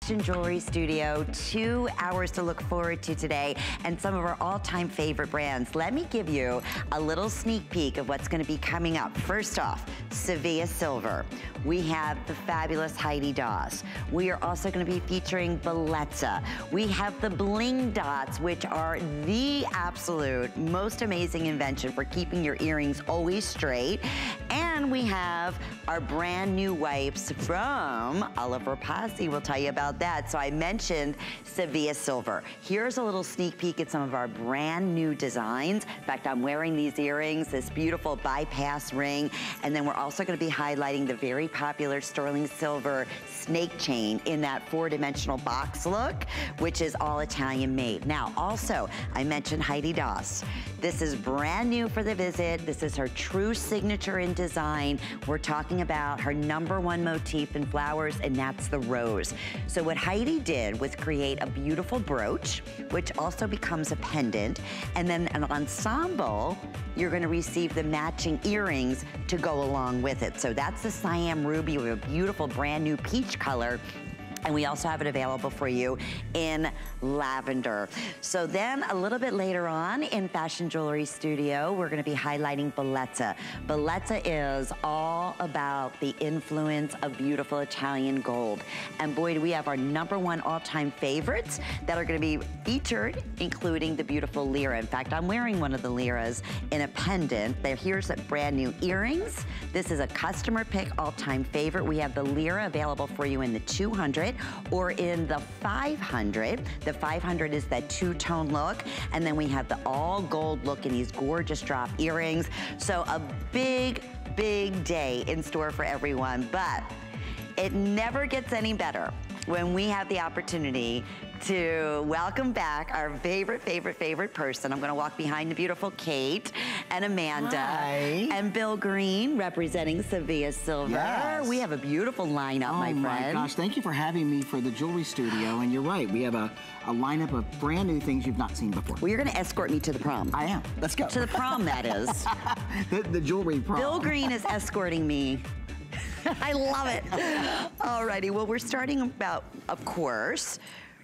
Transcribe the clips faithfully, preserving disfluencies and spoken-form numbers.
Fashion Jewelry Studio. Two hours to look forward to today and some of our all-time favorite brands. Let me give you a little sneak peek of what's going to be coming up. First off, Sevilla Silver. We have the fabulous Heidi Daus. We are also going to be featuring Bellezza. We have the Bling Dots, which are the absolute most amazing invention for keeping your earrings always straight. And we have our brand new wipes from Oliver Pozzi. We'll tell you about that. So I mentioned Sevilla Silver. Here's a little sneak peek at some of our brand new designs. In fact, I'm wearing these earrings, this beautiful bypass ring, and then we're also going to be highlighting the very popular sterling silver snake chain in that four-dimensional box look, which is all Italian made. Now, also, I mentioned Heidi Daus. This is brand new for the visit. This is her true signature in design. We're talking about her number one motif in flowers, and that's the rose. So what Heidi did was create a beautiful brooch, which also becomes a pendant, and then an ensemble. You're gonna receive the matching earrings to go along with it. So that's the Siam Ruby with a beautiful brand new peach color. And we also have it available for you in lavender. So then a little bit later on in Fashion Jewelry Studio, we're gonna be highlighting Bellezza. Bellezza is all about the influence of beautiful Italian gold. And boy, do we have our number one all-time favorites that are gonna be featured, including the beautiful lira. In fact, I'm wearing one of the liras in a pendant. There, here's a brand new earrings. This is a customer pick all-time favorite. We have the lira available for you in the two hundred or in the five hundred. The five hundred is that two-tone look, and then we have the all gold look in these gorgeous drop earrings. So a big, big day in store for everyone, but it never gets any better when we have the opportunity to welcome back our favorite, favorite, favorite person. I'm gonna walk behind the beautiful Kate and Amanda. Hi. And Bill Green representing Sevilla Silver. Yes. We have a beautiful lineup, oh my friend. Oh my gosh, thank you for having me for the jewelry studio. And you're right, we have a, a lineup of brand new things you've not seen before. Well, you're gonna escort me to the prom. I am, let's go. To the prom, that is. the, the jewelry prom. Bill Green is escorting me. I love it. Alrighty, well, we're starting about, of course,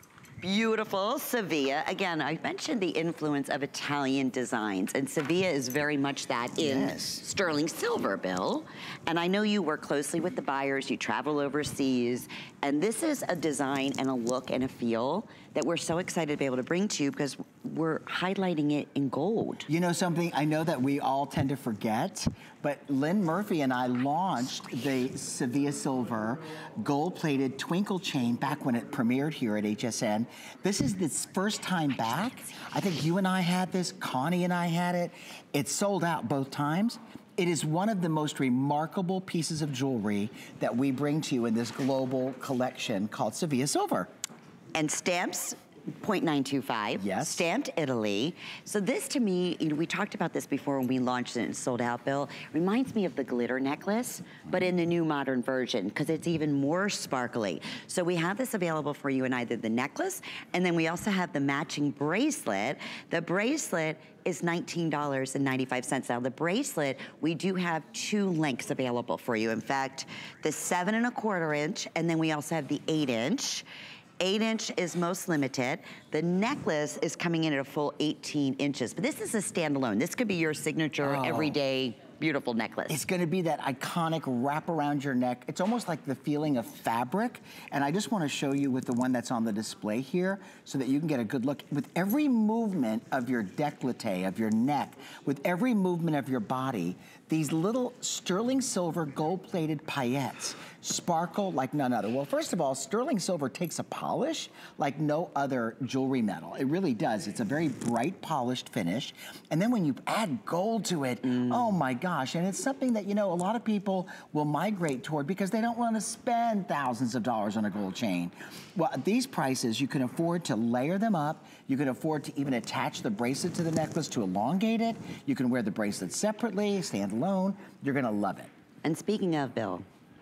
beautiful Sevilla. Again, I mentioned the influence of Italian designs, and Sevilla is very much that in yes. sterling silver, Bill. And I know you work closely with the buyers, you travel overseas, and this is a design and a look and a feel that we're so excited to be able to bring to you because we're highlighting it in gold. You know something, I know that we all tend to forget, but Lynn Murphy and I launched the Sevilla Silver gold-plated twinkle chain back when it premiered here at H S N. This is this first time back. I think you and I had this, Connie and I had it. It sold out both times. It is one of the most remarkable pieces of jewelry that we bring to you in this global collection called Sevilla Silver. And stamps, zero point nine two five. Yes. Stamped Italy. So this to me, you know, we talked about this before when we launched it and sold out, Bill. Reminds me of the glitter necklace, but in the new modern version, because it's even more sparkly. So we have this available for you in either the necklace, and then we also have the matching bracelet. The bracelet is nineteen ninety-five. Now the bracelet, we do have two lengths available for you. In fact, the seven and a quarter inch, and then we also have the eight inch. Eight inch is most limited. The necklace is coming in at a full eighteen inches, but this is a standalone. This could be your signature, oh. everyday, beautiful necklace. It's gonna be that iconic wrap around your neck. It's almost like the feeling of fabric. And I just wanna show you with the one that's on the display here so that you can get a good look. With every movement of your décolleté, of your neck, with every movement of your body, these little sterling silver gold-plated paillettes sparkle like none other. Well, first of all, sterling silver takes a polish like no other jewelry metal. It really does. It's a very bright polished finish. And then when you add gold to it, mm. oh my gosh, and it's something that, you know, a lot of people will migrate toward because they don't want to spend thousands of dollars on a gold chain. Well, at these prices, you can afford to layer them up. You can afford to even attach the bracelet to the necklace to elongate it. You can wear the bracelet separately, stand alone. You're gonna love it. And speaking of, Bill,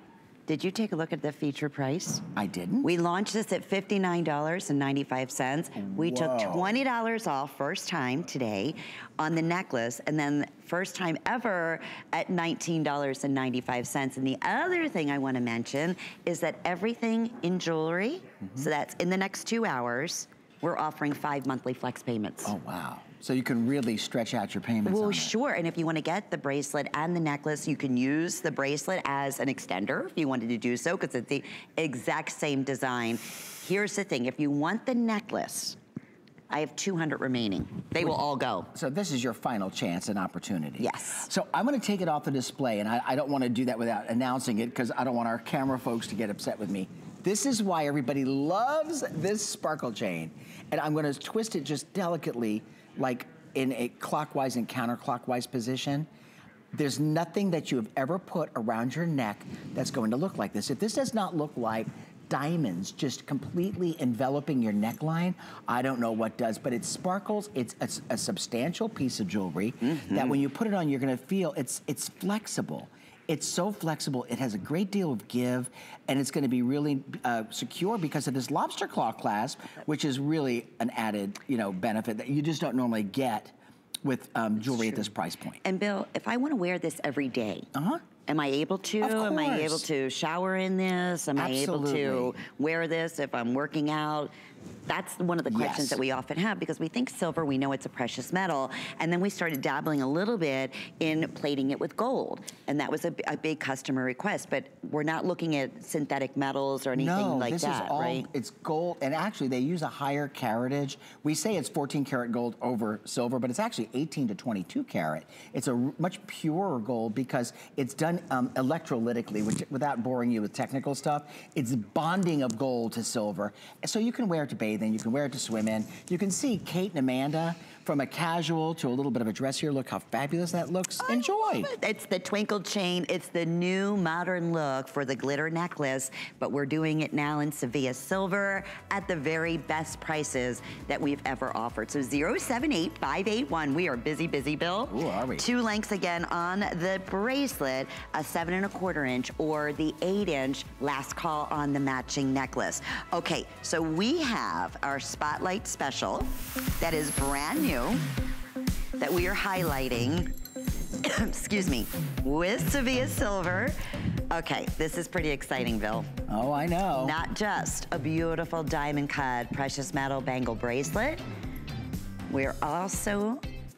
Did you take a look at the feature price? I didn't. We launched this at fifty-nine ninety-five. We Whoa. took twenty dollars off first time today on the necklace, and then first time ever at nineteen ninety-five. And the other thing I want to mention is that everything in jewelry, mm-hmm. so that's in the next two hours, we're offering five monthly flex payments. Oh, wow. So you can really stretch out your payments. Well, on sure, and if you want to get the bracelet and the necklace, you can use the bracelet as an extender if you wanted to do so, because it's the exact same design. Here's the thing, if you want the necklace, I have two hundred remaining. They will all go. So this is your final chance and opportunity. Yes. So I'm gonna take it off the display, and I, I don't wanna do that without announcing it, because I don't want our camera folks to get upset with me. This is why everybody loves this sparkle chain. And I'm gonna twist it just delicately, like in a clockwise and counterclockwise position. There's nothing that you have ever put around your neck that's going to look like this. If this does not look like diamonds just completely enveloping your neckline, I don't know what does, but it sparkles. It's a, a substantial piece of jewelry mm-hmm. that when you put it on, you're gonna feel it's, it's flexible. It's so flexible, it has a great deal of give, and it's gonna be really uh, secure because of this lobster claw clasp, which is really an added, you know, benefit that you just don't normally get with um, jewelry at this price point. And Bill, if I wanna wear this every day, uh-huh. am I able to? Of course. Am I able to shower in this? Am Absolutely. I able to wear this if I'm working out? That's one of the questions yes. that we often have, because we think silver, we know it's a precious metal, and then we started dabbling a little bit in plating it with gold, and that was a, a big customer request, but we're not looking at synthetic metals or anything no, like this that, is all, right? It's gold, and actually they use a higher caratage. We say it's fourteen karat gold over silver, but it's actually eighteen to twenty-two karat. It's a much purer gold because it's done um, electrolytically, which, without boring you with technical stuff, it's bonding of gold to silver. So you can wear it to bathe in, you can wear it to swim in. You can see Kate and Amanda, from a casual to a little bit of a dressier look, how fabulous that looks. I Enjoy. It. It's the twinkle chain. It's the new modern look for the glitter necklace, but we're doing it now in Sevilla silver at the very best prices that we've ever offered. So zero seven eight five eight one. We are busy, busy, Bill. Ooh, are we? Two lengths again on the bracelet, a seven and a quarter inch or the eight inch. Last call on the matching necklace. Okay, so we have our spotlight special that is brand new, that we are highlighting, excuse me, with Sevilla silver. Okay, this is pretty exciting, Bill. Oh, I know. Not just a beautiful diamond cut precious metal bangle bracelet, we're also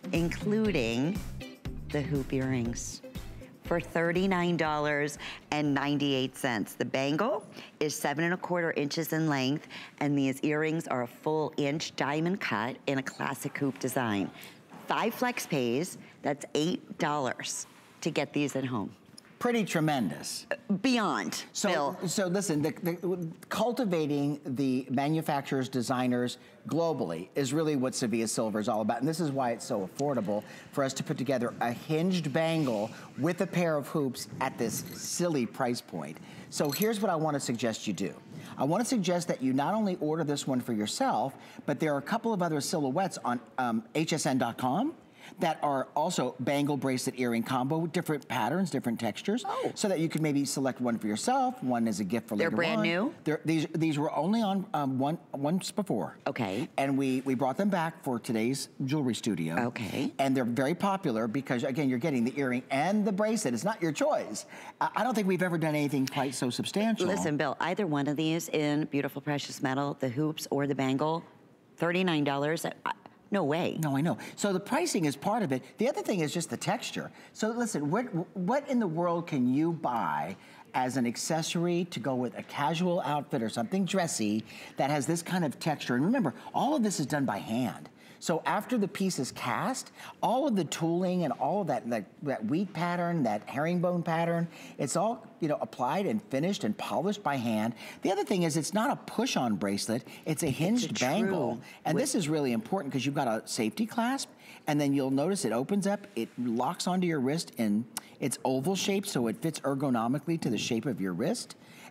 including the hoop earrings for thirty-nine ninety-eight. The bangle is seven and a quarter inches in length, and these earrings are a full inch diamond cut in a classic hoop design. Five flex pays, that's eight dollars to get these at home. Pretty tremendous. Beyond, so, Bill. So listen, the, the, cultivating the manufacturers, designers globally is really what Sevilla Silver is all about. And this is why it's so affordable for us to put together a hinged bangle with a pair of hoops at this silly price point. So here's what I want to suggest you do. I want to suggest that you not only order this one for yourself, but there are a couple of other silhouettes on um, H S N dot com that are also bangle bracelet earring combo with different patterns, different textures, oh. so that you could maybe select one for yourself, one as a gift for They're later brand on. new? They're, these these were only on um, one once before. Okay. And we, we brought them back for today's jewelry studio. Okay. And they're very popular because, again, you're getting the earring and the bracelet. It's not your choice. I, I don't think we've ever done anything quite so substantial. Listen, Bill, either one of these in beautiful precious metal, the hoops or the bangle, thirty-nine dollars. I, No way. No, I know. So the pricing is part of it. The other thing is just the texture. So listen, what, what in the world can you buy as an accessory to go with a casual outfit or something dressy that has this kind of texture? And remember, all of this is done by hand. So after the piece is cast, all of the tooling and all of that, that, that wheat pattern, that herringbone pattern, it's all, you know, applied and finished and polished by hand. The other thing is it's not a push-on bracelet, it's a hinged it's a bangle. And this is really important because you've got a safety clasp, and then you'll notice it opens up, it locks onto your wrist, and it's oval shaped, so it fits ergonomically to the shape of your wrist.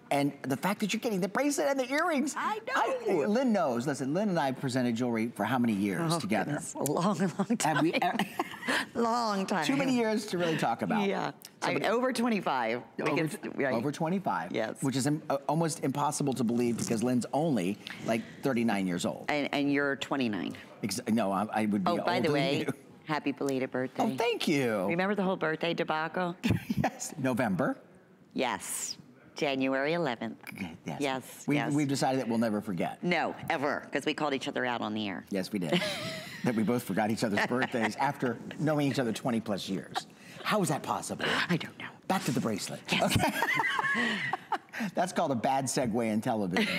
And the fact that you're getting the bracelet and the earrings. I know. I, Lynn knows. Listen, Lynn and I presented jewelry for how many years oh, together? Goodness. A long, long time. Have we, long time. Too many years to really talk about. Yeah. So, I, over twenty-five. Over, could, right. over twenty-five. Yes. Which is im uh, almost impossible to believe because Lynn's only like thirty-nine years old. And, and you're twenty-nine. Ex no, I, I would be Oh, by the way, you. happy belated birthday. Oh, thank you. Remember the whole birthday debacle? Yes. November. Yes. January eleventh. Yes. Yes, we, yes. We've decided that we'll never forget. No, ever, because we called each other out on the air. Yes, we did. That we both forgot each other's birthdays after knowing each other twenty plus years. How is that possible? I don't know. Back to the bracelet. Yes. Okay. That's called a bad segue in television.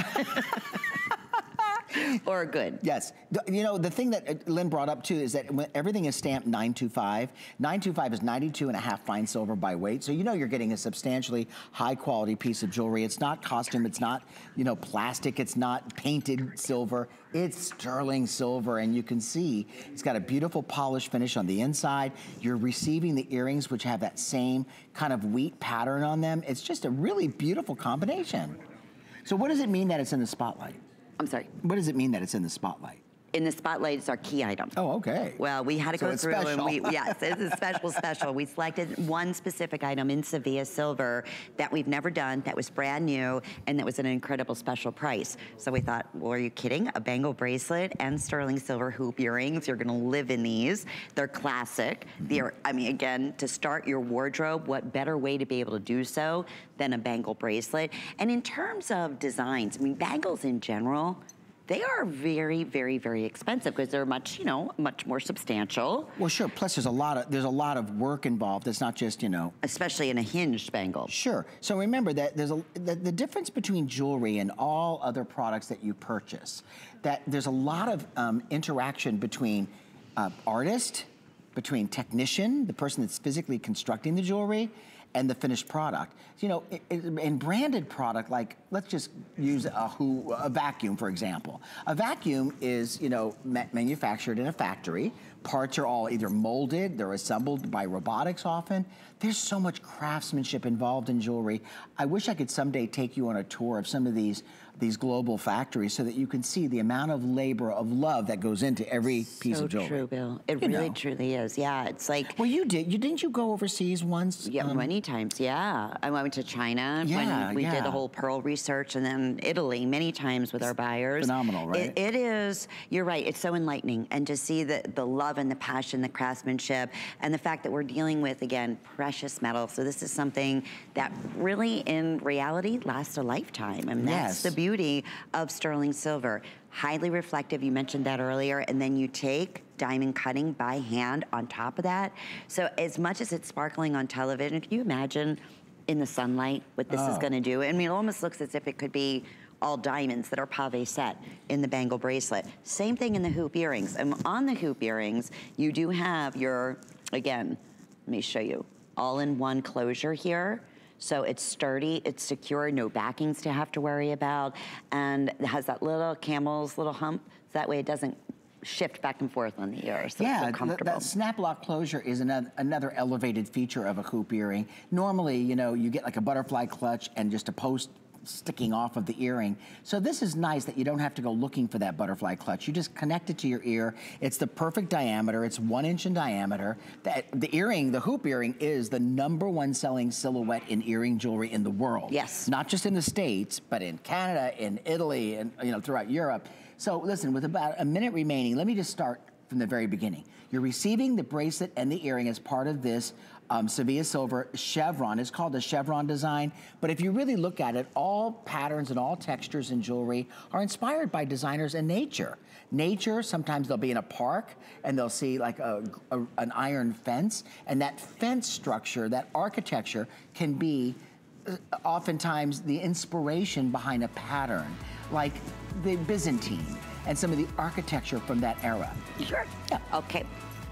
Or good. Yes. You know, the thing that Lynn brought up too is that when everything is stamped nine two five. nine two five is ninety-two and a half fine silver by weight. So you know you're getting a substantially high quality piece of jewelry. It's not costume, it's not, you know, plastic, it's not painted silver. It's sterling silver, and you can see it's got a beautiful polished finish on the inside. You're receiving the earrings, which have that same kind of wheat pattern on them. It's just a really beautiful combination. So what does it mean that it's in the spotlight? I'm sorry. What does it mean that it's in the spotlight? In the spotlight, it's our key item. Oh, okay. Well, we had to So go it's through special. and we, yes, it's a special, special. We selected one specific item in Sevilla silver that we've never done, that was brand new, and that was an incredible special price. So we thought, well, are you kidding? A bangle bracelet and sterling silver hoop earrings. You're gonna live in these. They're classic. Mm-hmm. They're, I mean, again, to start your wardrobe, what better way to be able to do so than a bangle bracelet? And in terms of designs, I mean, bangles in general, they are very, very, very expensive because they're much, you know, much more substantial. Well, sure. Plus, there's a lot of there's a lot of work involved. It's not just, you know, especially in a hinged bangle. Sure. So remember that there's a the, the difference between jewelry and all other products that you purchase. That there's a lot of um, interaction between uh, artist, between technician, the person that's physically constructing the jewelry, and the finished product. You know, in branded product, like let's just use a, who, a vacuum, for example. A vacuum is, you know, ma manufactured in a factory. Parts are all either molded, they're assembled by robotics often. There's so much craftsmanship involved in jewelry. I wish I could someday take you on a tour of some of these these global factories so that you can see the amount of labor, of love that goes into every piece so of jewelry. True, Bill. It you really know. truly is. Yeah, it's like. Well, you did. You didn't you go overseas once? Yeah, um, many times. Yeah, I went to China yeah, when we yeah. did the whole pearl research, and then Italy many times with our buyers. Phenomenal, right? It, it is. You're right. It's so enlightening, and to see the the love and the passion, the craftsmanship, and the fact that we're dealing with again precious metal. So this is something that really, in reality, lasts a lifetime. I mean, that's Yes. the beauty of sterling silver. Highly reflective, you mentioned that earlier, and then you take diamond cutting by hand on top of that. So as much as it's sparkling on television, can you imagine in the sunlight what this Oh. is gonna do? I mean, it almost looks as if it could be all diamonds that are pave set in the bangle bracelet. Same thing in the hoop earrings. And on the hoop earrings, you do have your, again, let me show you, all-in-one closure here. So it's sturdy, it's secure, no backings to have to worry about, and it has that little camel's little hump, so that way it doesn't shift back and forth on the ear, so yeah, it's so th comfortable. that snap lock closure is another, another elevated feature of a hoop earring. Normally, you know, you get like a butterfly clutch and just a post sticking off of the earring. So this is nice that you don't have to go looking for that butterfly clutch. You just connect it to your ear. It's the perfect diameter. It's one inch in diameter. That, the earring, the hoop earring, is the number one selling silhouette in earring jewelry in the world. Yes. Not just in the States, but in Canada, in Italy, and you know, throughout Europe. So listen, with about a minute remaining, let me just start from the very beginning. You're receiving the bracelet and the earring as part of this um, Sevilla Silver chevron. It's called the chevron design, but if you really look at it, all patterns and all textures in jewelry are inspired by designers and nature. Nature, sometimes they'll be in a park and they'll see like a, a, an iron fence, and that fence structure, that architecture can be uh, oftentimes the inspiration behind a pattern, like the Byzantine and some of the architecture from that era. Sure. Yeah. Okay.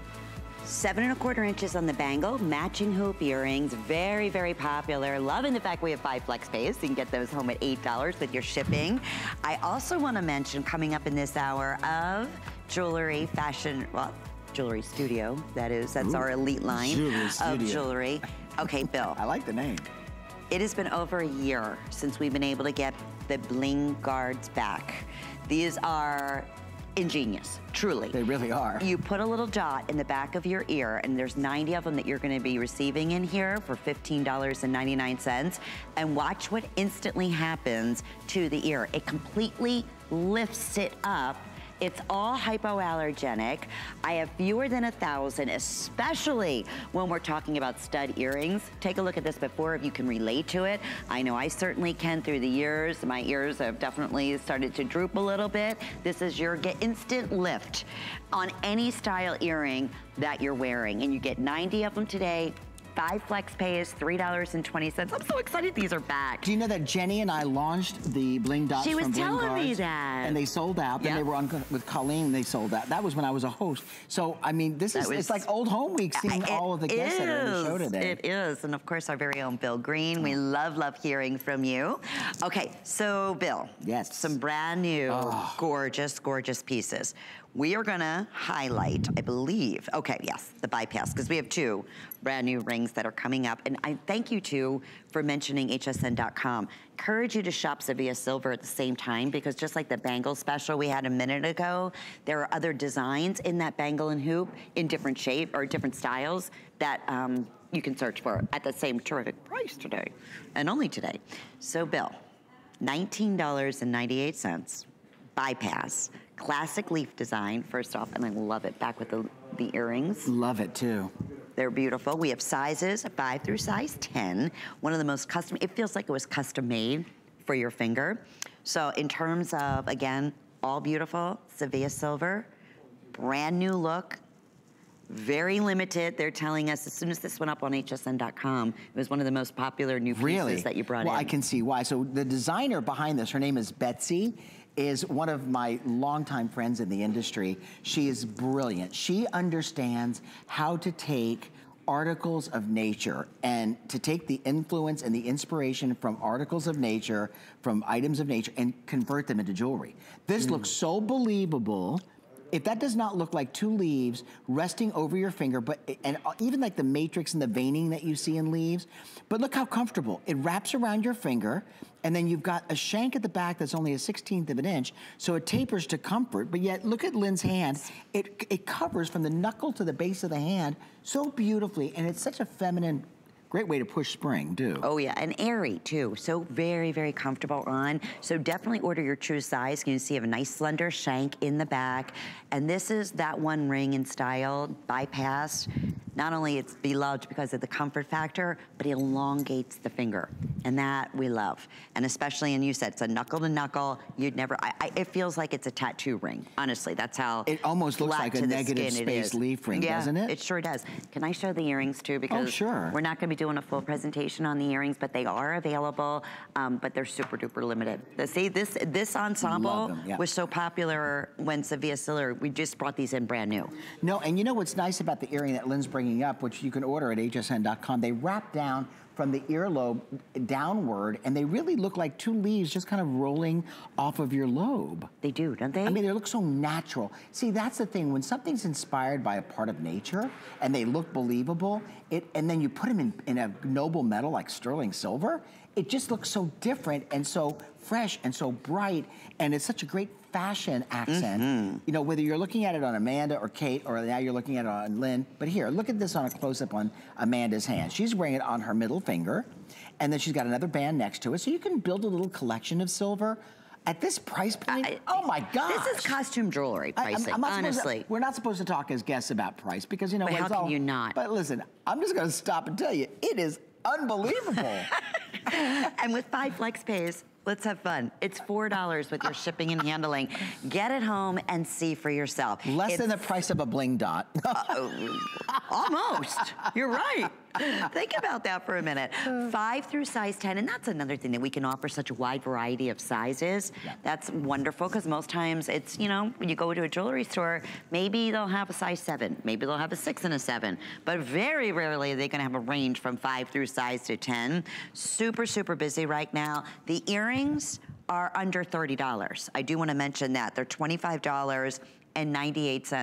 Seven and a quarter inches on the bangle, matching hoop earrings, very, very popular. Loving the fact we have five flex pays. You can get those home at eight dollars with your shipping. I also want to mention, coming up in this hour of jewelry, fashion, well, jewelry studio, that is, that's Ooh, our elite line jewelry of studio. jewelry. Okay, Bill. I like the name. It has been over a year since we've been able to get the bling guards back. These are ingenious, truly. They really are. You put a little dot in the back of your ear, and there's ninety of them that you're gonna be receiving in here for fifteen ninety-nine, and watch what instantly happens to the ear. It completely lifts it up. It's all hypoallergenic. I have fewer than a thousand, especially when we're talking about stud earrings. Take a look at this before if you can relate to it. I know I certainly can through the years. My ears have definitely started to droop a little bit. This is your get instant lift on any style earring that you're wearing. And you get ninety of them today. Five flex pay is three dollars and twenty cents. I'm so excited these are back. Do you know that Jenny and I launched the Bling Dots She was from Bling telling Guards, me that. And they sold out. Then Yep. they were on with Colleen and they sold out. That was when I was a host. So, I mean, this That is, was- it's like old home week seeing It all of the guests that are in the show is. today. It is, and of course our very own Bill Green. We love, love hearing from you. Okay, so Bill. Yes. Some brand new, Oh. gorgeous, gorgeous pieces. We are gonna highlight, I believe, okay, yes, the bypass, because we have two brand new rings that are coming up. And I thank you too for mentioning H S N dot com. Encourage you to shop Sevilla Silver at the same time, because just like the bangle special we had a minute ago, there are other designs in that bangle and hoop in different shape or different styles that um, you can search for at the same terrific price today, and only today. So Bill, nineteen ninety-eight, bypass, classic leaf design, first off, and I love it, back with the, the earrings. Love it too. They're beautiful. We have sizes five through size ten. One of the most custom, it feels like it was custom made for your finger. So in terms of, again, all beautiful, Sevilla Silver, brand new look, very limited. They're telling us as soon as this went up on H S N dot com, it was one of the most popular new pieces Really? that you brought well, in. I can see why. So the designer behind this, her name is Betsy, is one of my longtime friends in the industry. She is brilliant. She understands how to take articles of nature and to take the influence and the inspiration from articles of nature, from items of nature, and convert them into jewelry. This mm. looks so believable. If that does not look like two leaves resting over your finger, but and even like the matrix and the veining that you see in leaves, but look how comfortable. It wraps around your finger, and then you've got a shank at the back that's only a sixteenth of an inch, so it tapers to comfort, but yet look at Lynn's hand. It, it covers from the knuckle to the base of the hand so beautifully, and it's such a feminine, great way to push spring, too. Oh yeah, and airy too. So very, very comfortable on. So definitely order your true size. You can see you have a nice slender shank in the back. And this is that one ring in style, bypass. Not only it's beloved because of the comfort factor, but it elongates the finger. And that we love. And especially, and you said it's a knuckle to knuckle. You'd never, I, I, it feels like it's a tattoo ring. Honestly, that's how It almost looks flat like a to the negative skin it space is. leaf ring, Yeah, doesn't it? it sure does. Can I show the earrings too? Because Oh, sure. we're not gonna be doing a full presentation on the earrings, but they are available, um, but they're super duper limited. The- See, this this ensemble Love them, yeah. was so popular when Sevilla Silver, we just brought these in brand new. No, and you know what's nice about the earring that Lynn's bringing up, which you can order at H S N dot com, they wrap down from the earlobe downward, and they really look like two leaves just kind of rolling off of your lobe. They do, don't they? I mean, they look so natural. See, that's the thing. When something's inspired by a part of nature and they look believable, it, and then you put them in, in a noble metal like sterling silver, it just looks so different and so fresh and so bright, and it's such a great fashion accent. Mm-hmm. You know, whether you're looking at it on Amanda or Kate, or now you're looking at it on Lynn, but here, look at this on a close-up on Amanda's hand. She's wearing it on her middle finger, and then she's got another band next to it, so you can build a little collection of silver. At this price point, I, oh my gosh. This is costume jewelry pricing, I, I'm, I'm honestly. To, we're not supposed to talk as guests about price because, you know, But how it's can all, you not? But listen, I'm just gonna stop and tell you, it is unbelievable. And with five flex pays, let's have fun. It's four dollars with your shipping and handling. Get it home and see for yourself. Less it's, than the price of a bling dot. uh, almost. You're right. Think about that for a minute. Five through size ten, and that's another thing that we can offer such a wide variety of sizes. Yeah. That's wonderful, because most times it's, you know, when you go to a jewelry store, maybe they'll have a size seven, maybe they'll have a six and a seven, but very rarely are they gonna have a range from five through size to ten. Super, super busy right now. The earrings are under thirty dollars. I do wanna mention that. They're twenty-five ninety-eight.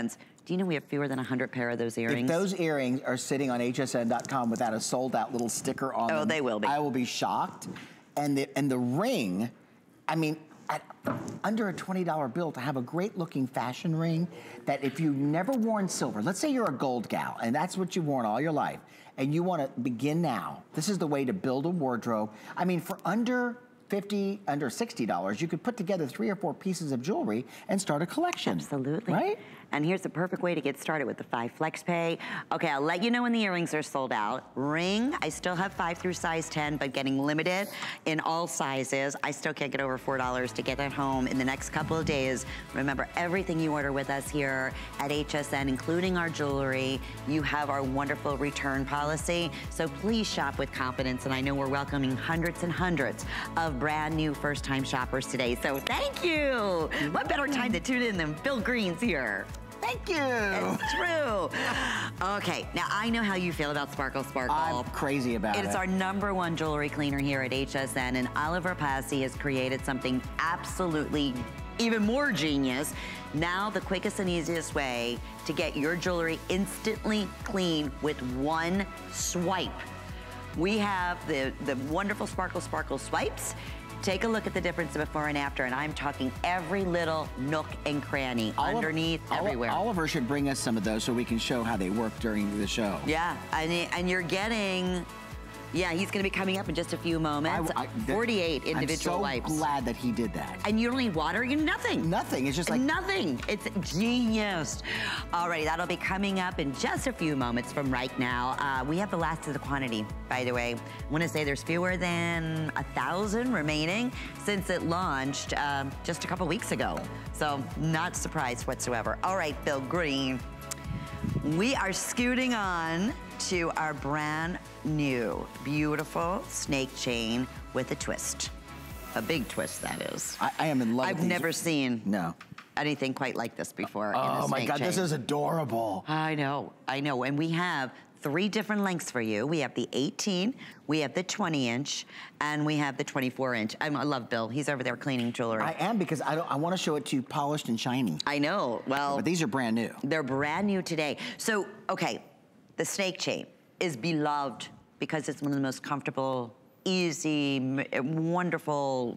Do you know we have fewer than one hundred pair of those earrings? If those earrings are sitting on H S N dot com without a sold out little sticker on oh, them, they will be. I will be shocked. And the, and the ring, I mean, at under a twenty dollar bill to have a great looking fashion ring that if you've never worn silver, let's say you're a gold gal and that's what you've worn all your life and you want to begin now, this is the way to build a wardrobe. I mean, for under fifty, under sixty dollars, you could put together three or four pieces of jewelry and start a collection. Absolutely. Right? And here's the perfect way to get started with the five flex pay. Okay, I'll let you know when the earrings are sold out. Ring, I still have five through size ten, but getting limited in all sizes. I still can't get over four dollars to get it home in the next couple of days. Remember, everything you order with us here at H S N, including our jewelry, you have our wonderful return policy. So please shop with confidence. And I know we're welcoming hundreds and hundreds of brand new first time shoppers today. So thank you. What better time to tune in than Bill Green's here? Thank you. It's true. Okay, now I know how you feel about Sparkle Sparkle. I'm crazy about it. It's our number one jewelry cleaner here at H S N, and Oliver Passy has created something absolutely even more genius. Now the quickest and easiest way to get your jewelry instantly clean with one swipe. We have the, the wonderful Sparkle Sparkle swipes. Take a look at the difference before and after, and I'm talking every little nook and cranny, Oliver, underneath, everywhere. Oliver should bring us some of those so we can show how they work during the show. Yeah, and, and you're getting, yeah, he's gonna be coming up in just a few moments. I, I, forty-eight individual wipes. I'm so glad that he did that. And you don't need water, you nothing. Nothing, it's just like. Nothing, it's genius. Alrighty, that'll be coming up in just a few moments from right now. Uh, we have the last of the quantity, by the way. I wanna say there's fewer than a thousand remaining since it launched um, just a couple weeks ago. So not surprised whatsoever. All right, Bill Green. We are scooting on to our brand new, beautiful snake chain with a twist. A big twist, that is. I, I am in love I've with these. never seen no. anything quite like this before. Oh in a my snake God, chain. this is adorable. I know, I know. And we have three different lengths for you. We have the eighteen, we have the twenty inch, and we have the twenty-four inch. I love Bill. He's over there cleaning jewelry. I am, because I, don't, I want to show it to you polished and shiny. I know, well. But these are brand new. They're brand new today. So, okay, the snake chain is beloved because it's one of the most comfortable, easy, wonderful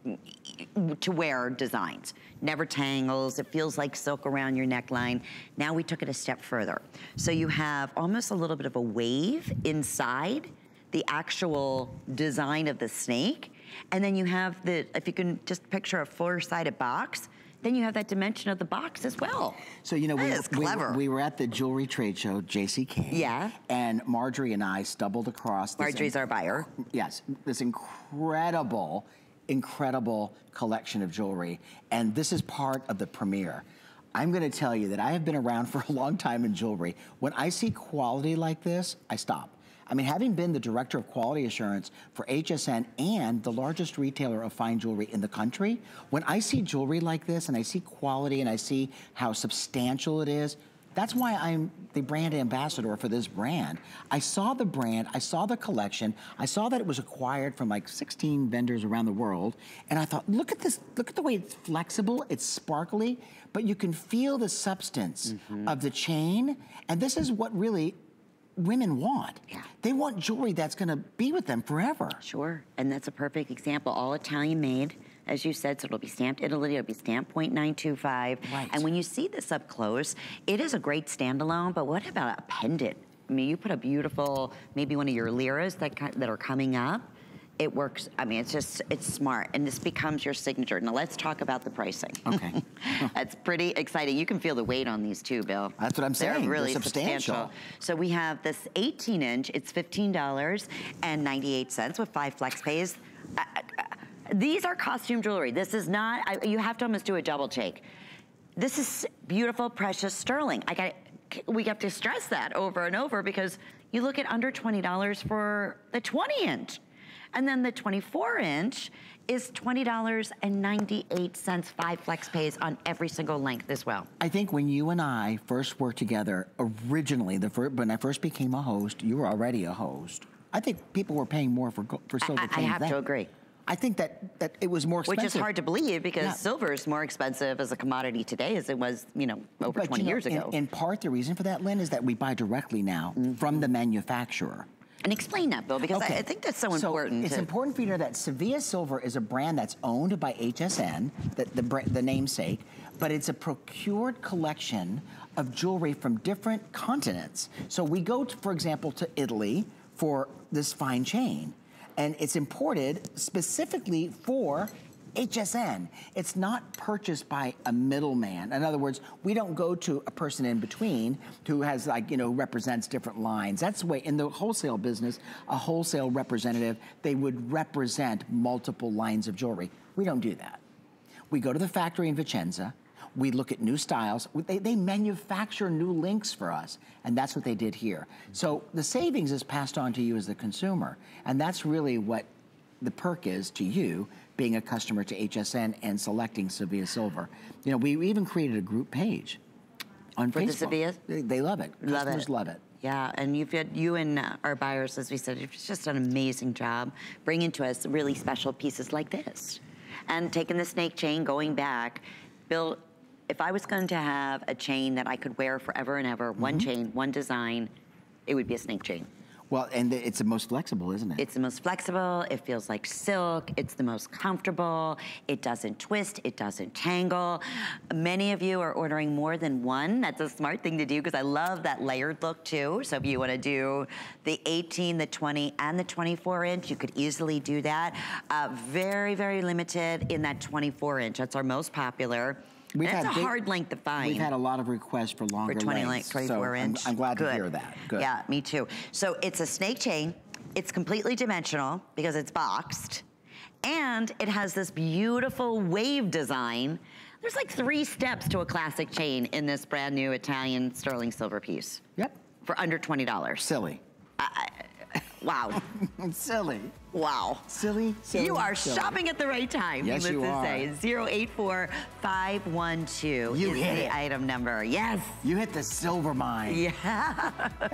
to wear designs. Never tangles, it feels like silk around your neckline. Now we took it a step further. So you have almost a little bit of a wave inside the actual design of the snake. And then you have the, if you can just picture a four-sided box, then you have that dimension of the box as well. So, you know, we, is clever. we, we were at the jewelry trade show, J C K. Yeah. And Marjorie and I stumbled across this. Marjorie's our buyer. Yes, this incredible, incredible collection of jewelry. And this is part of the premiere. I'm gonna tell you that I have been around for a long time in jewelry. When I see quality like this, I stop. I mean, having been the director of quality assurance for H S N and the largest retailer of fine jewelry in the country, when I see jewelry like this and I see quality and I see how substantial it is, that's why I'm the brand ambassador for this brand. I saw the brand, I saw the collection, I saw that it was acquired from like sixteen vendors around the world, and I thought, look at this, look at the way it's flexible, it's sparkly, but you can feel the substance mm-hmm. of the chain, and this is what really women want. Yeah. They want jewelry that's gonna be with them forever. Sure, and that's a perfect example. All Italian made, as you said, so it'll be stamped Italy, it'll be stamped point nine two five. Right. And when you see this up close, it is a great standalone, but what about a pendant? I mean, you put a beautiful, maybe one of your liras that, that are coming up, it works. I mean, it's just, it's smart, and this becomes your signature. Now let's talk about the pricing. Okay. That's pretty exciting. You can feel the weight on these too, Bill. That's what I'm saying. They're really They're substantial. substantial. So we have this eighteen inch, it's fifteen dollars and ninety-eight cents with five flex pays. Uh, uh, these are costume jewelry. This is not, I, you have to almost do a double take. This is beautiful, precious sterling. I got, we have to stress that over and over because you look at under twenty dollars for the twenty inch. And then the twenty-four inch is twenty dollars and ninety-eight cents, five flex pays on every single length as well. I think when you and I first worked together, originally, the fir when I first became a host, you were already a host. I think people were paying more for, for silver I, chains I have then. to agree. I think that, that it was more expensive. Which is hard to believe because yeah. silver is more expensive as a commodity today as it was, you know, over but, twenty you know, years ago. In, in part, the reason for that, Lynn, is that we buy directly now mm-hmm. from the manufacturer. And explain that, Bill, because okay. I, I think that's so, so important. It's to... important for you to know that Sevilla Silver is a brand that's owned by H S N, the, the, the namesake, but it's a procured collection of jewelry from different continents. So we go, to, for example, to Italy for this fine chain, and it's imported specifically for H S N. It's not purchased by a middleman. In other words, we don't go to a person in between who has, like, you know, represents different lines. That's the way, in the wholesale business, a wholesale representative, they would represent multiple lines of jewelry. We don't do that. We go to the factory in Vicenza. We look at new styles. They, they manufacture new links for us, and that's what they did here. So the savings is passed on to you as the consumer, and that's really what the perk is to you, being a customer to H S N and selecting Sevilla Silver. You know, we even created a group page on For Facebook. the Sevilla? They, they love it. Love Customers it. love it. Yeah, and you've had, you and uh, our buyers, as we said, you've just done an amazing job bringing to us really special pieces like this. And taking the snake chain, going back, Bill, if I was going to have a chain that I could wear forever and ever, mm-hmm. one chain, one design, it would be a snake chain. Well, and it's the most flexible, isn't it? It's the most flexible, it feels like silk, it's the most comfortable, it doesn't twist, it doesn't tangle. Many of you are ordering more than one. That's a smart thing to do because I love that layered look too. So if you wanna do the eighteen, the twenty, and the twenty-four inch, you could easily do that. Uh, very, very limited in that twenty-four inch. That's our most popular. We've That's had a big, hard length to find. We've had a lot of requests for longer for twenty, lengths, twenty-four so inch. I'm, I'm glad Good. to hear that. Good. Yeah, me too. So it's a snake chain. It's completely dimensional because it's boxed. And it has this beautiful wave design. There's like three steps to a classic chain in this brand new Italian sterling silver piece. Yep. For under twenty dollars. Silly. I, wow. Silly. Wow. Silly, silly, You are silly. shopping at the right time. Yes, needless you to are. say. zero eight four five one two You is hit the it. item number. Yes. You hit the silver mine. Yeah.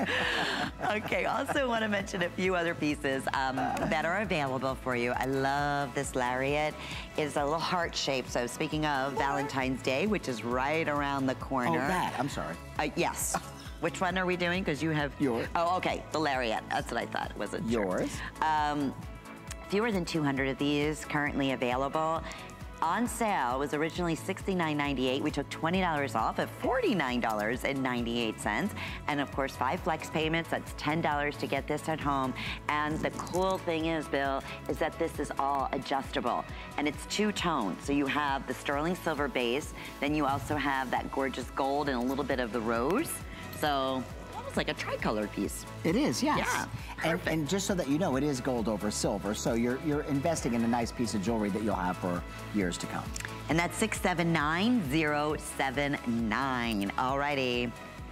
Okay, also want to mention a few other pieces um, that are available for you. I love this lariat. It's a little heart shape. So speaking of Valentine's Day, which is right around the corner. Oh, that. I'm sorry. Uh, yes. Which one are we doing? Because you have... Yours. Oh, okay. The lariat. That's what I thought. Wasn't sure. Yours. Um, fewer than two hundred of these currently available. On sale was originally sixty-nine ninety-eight. We took twenty dollars off at forty-nine ninety-eight. And of course, five flex payments. That's ten dollars to get this at home. And the cool thing is, Bill, is that this is all adjustable. And it's two-tone. So you have the sterling silver base. Then you also have that gorgeous gold and a little bit of the rose. So almost like a tri-colored piece. It is, yes. Yeah, and, and just so that you know, it is gold over silver. So you're you're investing in a nice piece of jewelry that you'll have for years to come. And that's six seven nine zero seven nine. Alrighty.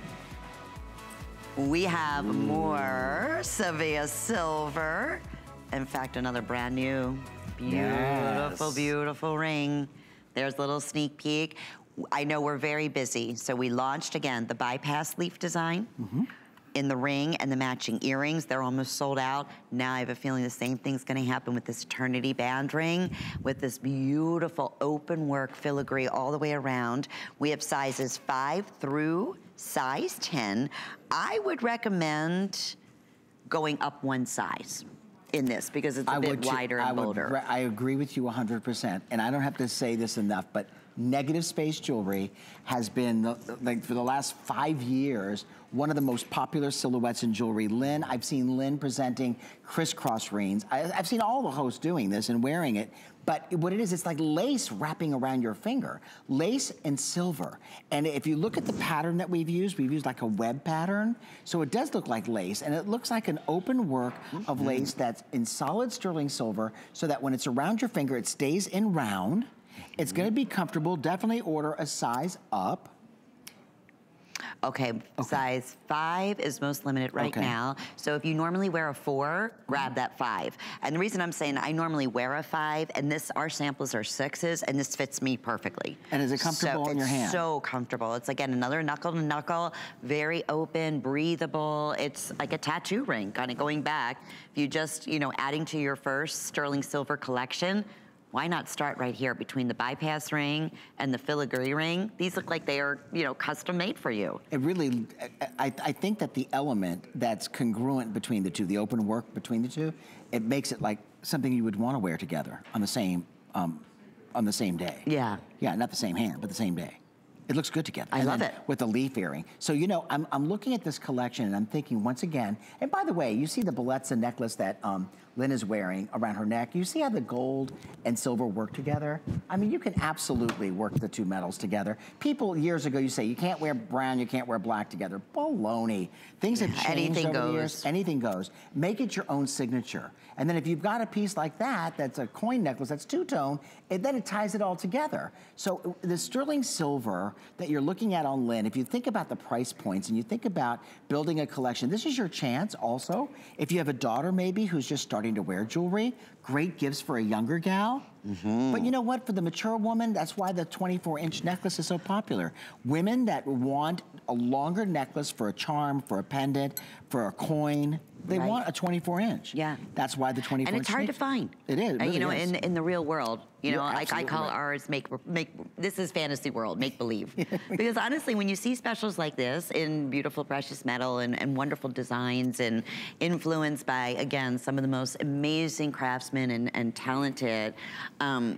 We have Ooh. more Sevilla silver. In fact, another brand new, beautiful, yes. beautiful ring. There's a little sneak peek. I know we're very busy, so we launched, again, the bypass leaf design mm-hmm. in the ring and the matching earrings. They're almost sold out. Now I have a feeling the same thing's gonna happen with this eternity band ring with this beautiful open work filigree all the way around. We have sizes five through size ten. I would recommend going up one size in this because it's a I bit would, wider and I bolder. Would, I agree with you one hundred percent, and I don't have to say this enough, but negative space jewelry has been, like, for the last five years, one of the most popular silhouettes in jewelry. Lynn, I've seen Lynn presenting crisscross rings. I, I've seen all the hosts doing this and wearing it, but what it is, it's like lace wrapping around your finger. Lace and silver. And if you look at the pattern that we've used, we've used like a web pattern, so it does look like lace, and it looks like an open work mm-hmm. of lace that's in solid sterling silver, so that when it's around your finger, it stays in round. It's gonna be comfortable. Definitely order a size up. Okay, okay, size five is most limited right okay. now. So if you normally wear a four, grab that five. And the reason I'm saying I normally wear a five, and this, our samples are sixes, and this fits me perfectly. And is it comfortable so in your hand? It's so comfortable. It's, again, another knuckle to knuckle, very open, breathable. It's like a tattoo ring, kind of going back. If you just, you know, adding to your first sterling silver collection, why not start right here between the bypass ring and the filigree ring? These look like they are, you know, custom made for you. It really, I, I think that the element that's congruent between the two, the open work between the two, it makes it like something you would want to wear together on the same, um, on the same day. Yeah. Yeah, not the same hand, but the same day. It looks good together. I and love it. With the leaf earring. So, you know, I'm, I'm looking at this collection and I'm thinking once again, and by the way, you see the Bellezza necklace that um, Lynn is wearing around her neck. You see how the gold and silver work together? I mean, you can absolutely work the two metals together. People years ago, you say you can't wear brown, you can't wear black together. Baloney. Things have changed Anything over goes. the years. Anything goes. Make it your own signature. And then if you've got a piece like that, that's a coin necklace, that's two-tone, and then it ties it all together. So the sterling silver that you're looking at on Lynn, if you think about the price points and you think about building a collection, this is your chance also. If you have a daughter maybe who's just starting to wear jewelry, great gifts for a younger gal. Mm-hmm. But you know what, for the mature woman, that's why the twenty-four inch necklace is so popular. Women that want a longer necklace for a charm, for a pendant, for a coin, they right. want a twenty-four inch. Yeah. That's why the twenty-four inch. And it's hard to find. It is, it really uh, You know, is. in, in the real world, you You're know, like I call right. ours make, make, this is fantasy world, make believe. Because honestly, when you see specials like this in beautiful precious metal and, and wonderful designs and influenced by, again, some of the most amazing craftsmen and, and talented um,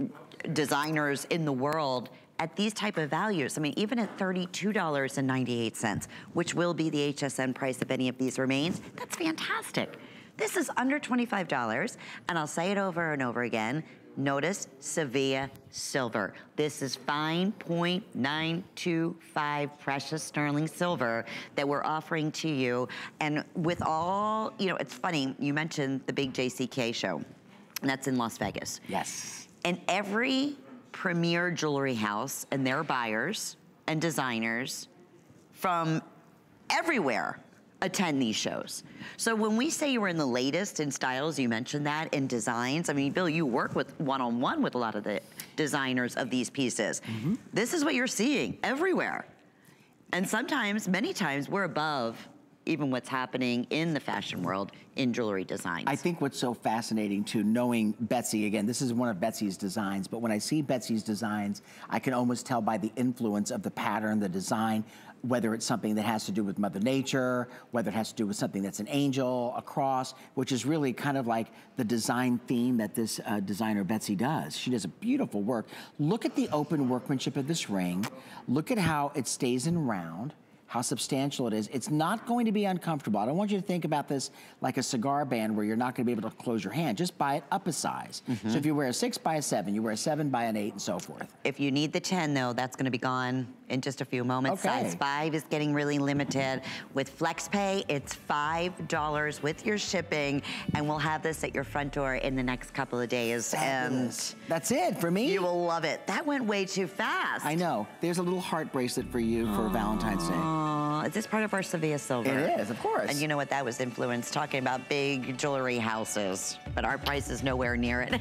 designers in the world, at these type of values, I mean, even at thirty-two ninety-eight, which will be the H S N price if any of these remains, that's fantastic. This is under twenty-five dollars, and I'll say it over and over again. Notice Sevilla silver. This is fine point nine two five precious sterling silver that we're offering to you. And with all, you know, it's funny, you mentioned the big J C K show, and that's in Las Vegas. Yes. And every premier jewelry house and their buyers and designers from everywhere attend these shows. So when we say you're in the latest in styles, you mentioned that, in designs, I mean, Bill, you work with one-on-one with a lot of the designers of these pieces. Mm-hmm. This is what you're seeing everywhere. And sometimes, many times, we're above even what's happening in the fashion world in jewelry designs. I think what's so fascinating too, knowing Betsy, again, this is one of Betsy's designs, but when I see Betsy's designs, I can almost tell by the influence of the pattern, the design, whether it's something that has to do with Mother Nature, whether it has to do with something that's an angel, a cross, which is really kind of like the design theme that this uh, designer Betsy does. She does a beautiful work. Look at the open workmanship of this ring. Look at how it stays in round, how substantial it is. It's not going to be uncomfortable. I don't want you to think about this like a cigar band where you're not gonna be able to close your hand. Just buy it up a size. Mm-hmm. So if you wear a six by a seven, you wear a seven by an eight and so forth. If you need the ten though, that's gonna be gone in just a few moments. Okay. Size five is getting really limited. With FlexPay, it's five dollars with your shipping, and we'll have this at your front door in the next couple of days. Fabulous. And that's it for me. You will love it. That went way too fast. I know. There's a little heart bracelet for you for Valentine's Day. Is this part of our Sevilla silver? It is, of course. And you know what? That was influenced talking about big jewelry houses, but our price is nowhere near it.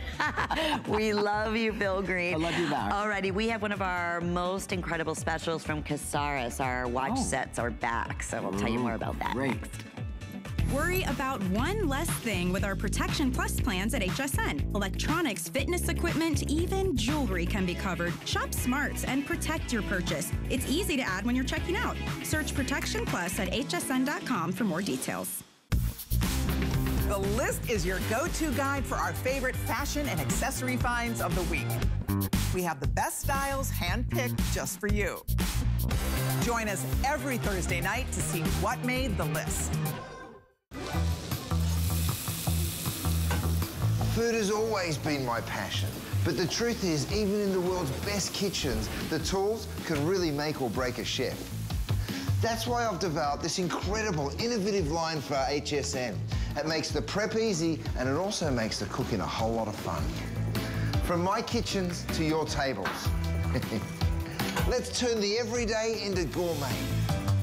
We love you, Bill Green. I love you back. Alrighty, we have one of our most incredible specials from Casares. Our watch Oh. sets are back, so we'll tell you more about that Great. next. Worry about one less thing with our Protection Plus plans at H S N. Electronics, fitness equipment, even jewelry can be covered. Shop smart and protect your purchase. It's easy to add when you're checking out. Search Protection Plus at H S N dot com for more details. The List is your go-to guide for our favorite fashion and accessory finds of the week. We have the best styles handpicked just for you. Join us every Thursday night to see what made the list. Food has always been my passion, but the truth is, even in the world's best kitchens, the tools can really make or break a chef. That's why I've developed this incredible, innovative line for H S N. It makes the prep easy, and it also makes the cooking a whole lot of fun. From my kitchens to your tables. Let's turn the everyday into gourmet.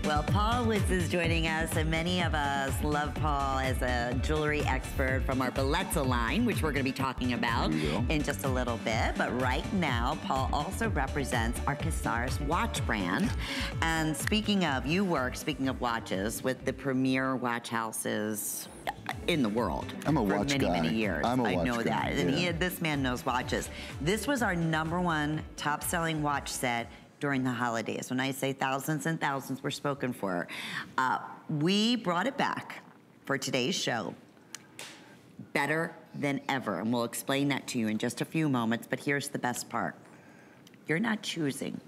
Well, Paul Woods is joining us, and many of us love Paul as a jewelry expert from our Bellezza line, which we're going to be talking about in just a little bit. But right now, Paul also represents our Casares watch brand. And speaking of, you work, speaking of watches, with the premier watch houses in the world. I'm a for watch many, guy. many years. I'm a I watch know guy, that. And yeah. he, this man knows watches. This was our number one top-selling watch set during the holidays. When I say thousands and thousands were spoken for, uh, we brought it back for today's show, better than ever. And we'll explain that to you in just a few moments, but here's the best part. You're not choosing.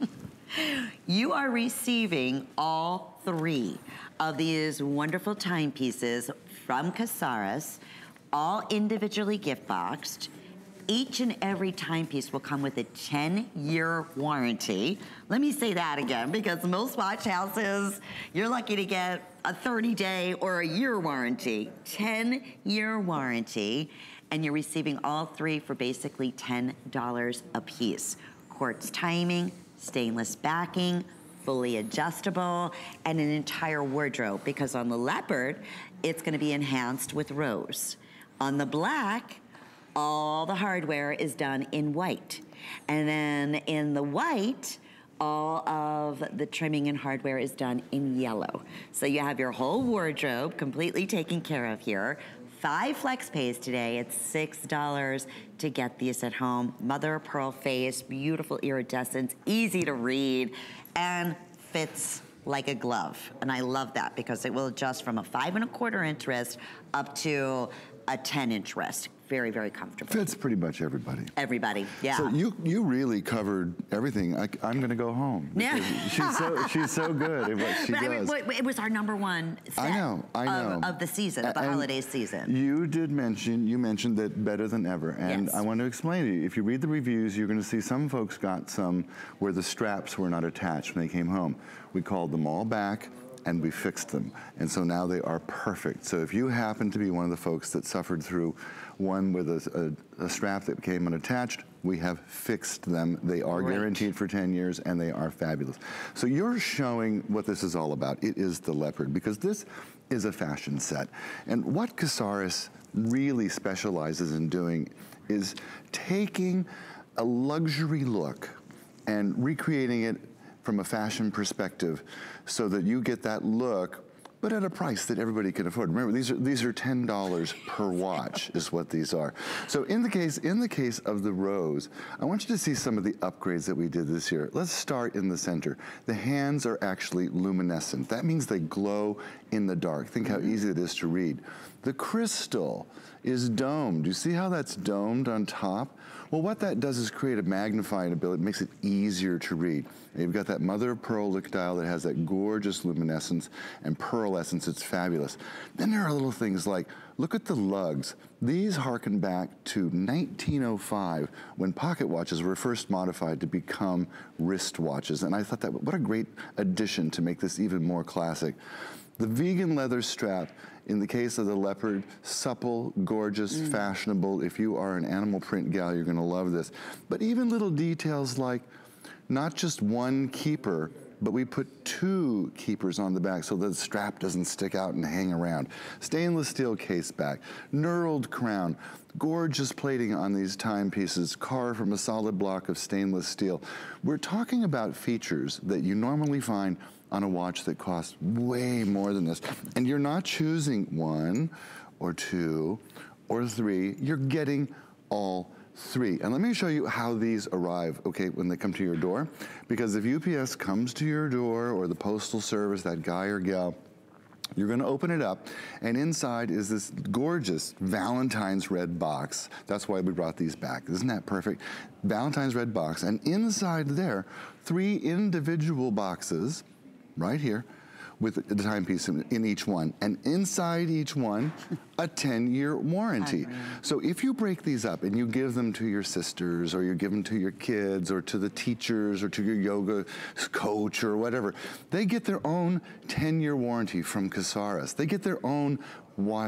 You are receiving all three of these wonderful timepieces from Casares, all individually gift boxed. Each and every timepiece will come with a ten year warranty. Let me say that again, because most watch houses, you're lucky to get a thirty day or a year warranty. ten year warranty, and you're receiving all three for basically ten dollars a piece. Quartz timing, stainless backing, fully adjustable, and an entire wardrobe, because on the leopard, it's gonna be enhanced with rose. On the black, all the hardware is done in white. And then in the white, all of the trimming and hardware is done in yellow. So you have your whole wardrobe completely taken care of here. Five flex pays today. It's six dollars to get these at home. Mother of pearl face, beautiful iridescence, easy to read, and fits like a glove. And I love that because it will adjust from a five and a quarter inch wrist up to a ten inch wrist. Very, very comfortable. Fits pretty much everybody. Everybody, yeah. So you you really covered everything. I, I'm going to go home. Yeah. she's so she's so good at what she but does. I mean, it was our number one set I know, I know. Of, of the season, of the And holiday season. You did mention, you mentioned that better than ever. And Yes. I want to explain to you, if you read the reviews, you're going to see some folks got some where the straps were not attached when they came home. We called them all back, and we fixed them. And so now they are perfect. So if you happen to be one of the folks that suffered through one with a, a, a strap that came unattached, we have fixed them. They are Great. guaranteed for ten years, and they are fabulous. So you're showing what this is all about. It is the leopard, because this is a fashion set. And what Casares really specializes in doing is taking a luxury look and recreating it from a fashion perspective so that you get that look, but at a price that everybody can afford. Remember, these are these are ten dollars per watch is what these are. So in the case in the case of the rose, I want you to see some of the upgrades that we did this year. Let's start in the center. The hands are actually luminescent. That means they glow in the dark. Think how easy it is to read. The crystal is domed. You see how that's domed on top? Well, what that does is create a magnifying ability. It makes it easier to read. You've got that mother of pearl look dial that has that gorgeous luminescence and pearlescence. It's fabulous. Then there are little things like, look at the lugs. These harken back to nineteen oh five when pocket watches were first modified to become wrist watches. And I thought that, what a great addition to make this even more classic. The vegan leather strap, in the case of the leopard, supple, gorgeous, mm. fashionable. If you are an animal print gal, you're gonna love this. But even little details like not just one keeper, but we put two keepers on the back so the strap doesn't stick out and hang around. Stainless steel case back, knurled crown, gorgeous plating on these timepieces, carved from a solid block of stainless steel. We're talking about features that you normally find on a watch that costs way more than this. And you're not choosing one or two or three, you're getting all three. And let me show you how these arrive, okay, when they come to your door. Because if U P S comes to your door, or the Postal Service, that guy or gal, you're gonna open it up, and inside is this gorgeous Valentine's red box. That's why we brought these back. Isn't that perfect? Valentine's red box, and inside there, three individual boxes, right here, with the timepiece in, in each one. And inside each one, a ten year warranty. So if you break these up and you give them to your sisters, or you give them to your kids, or to the teachers, or to your yoga coach, or whatever, they get their own ten year warranty from Casares. They get their own watch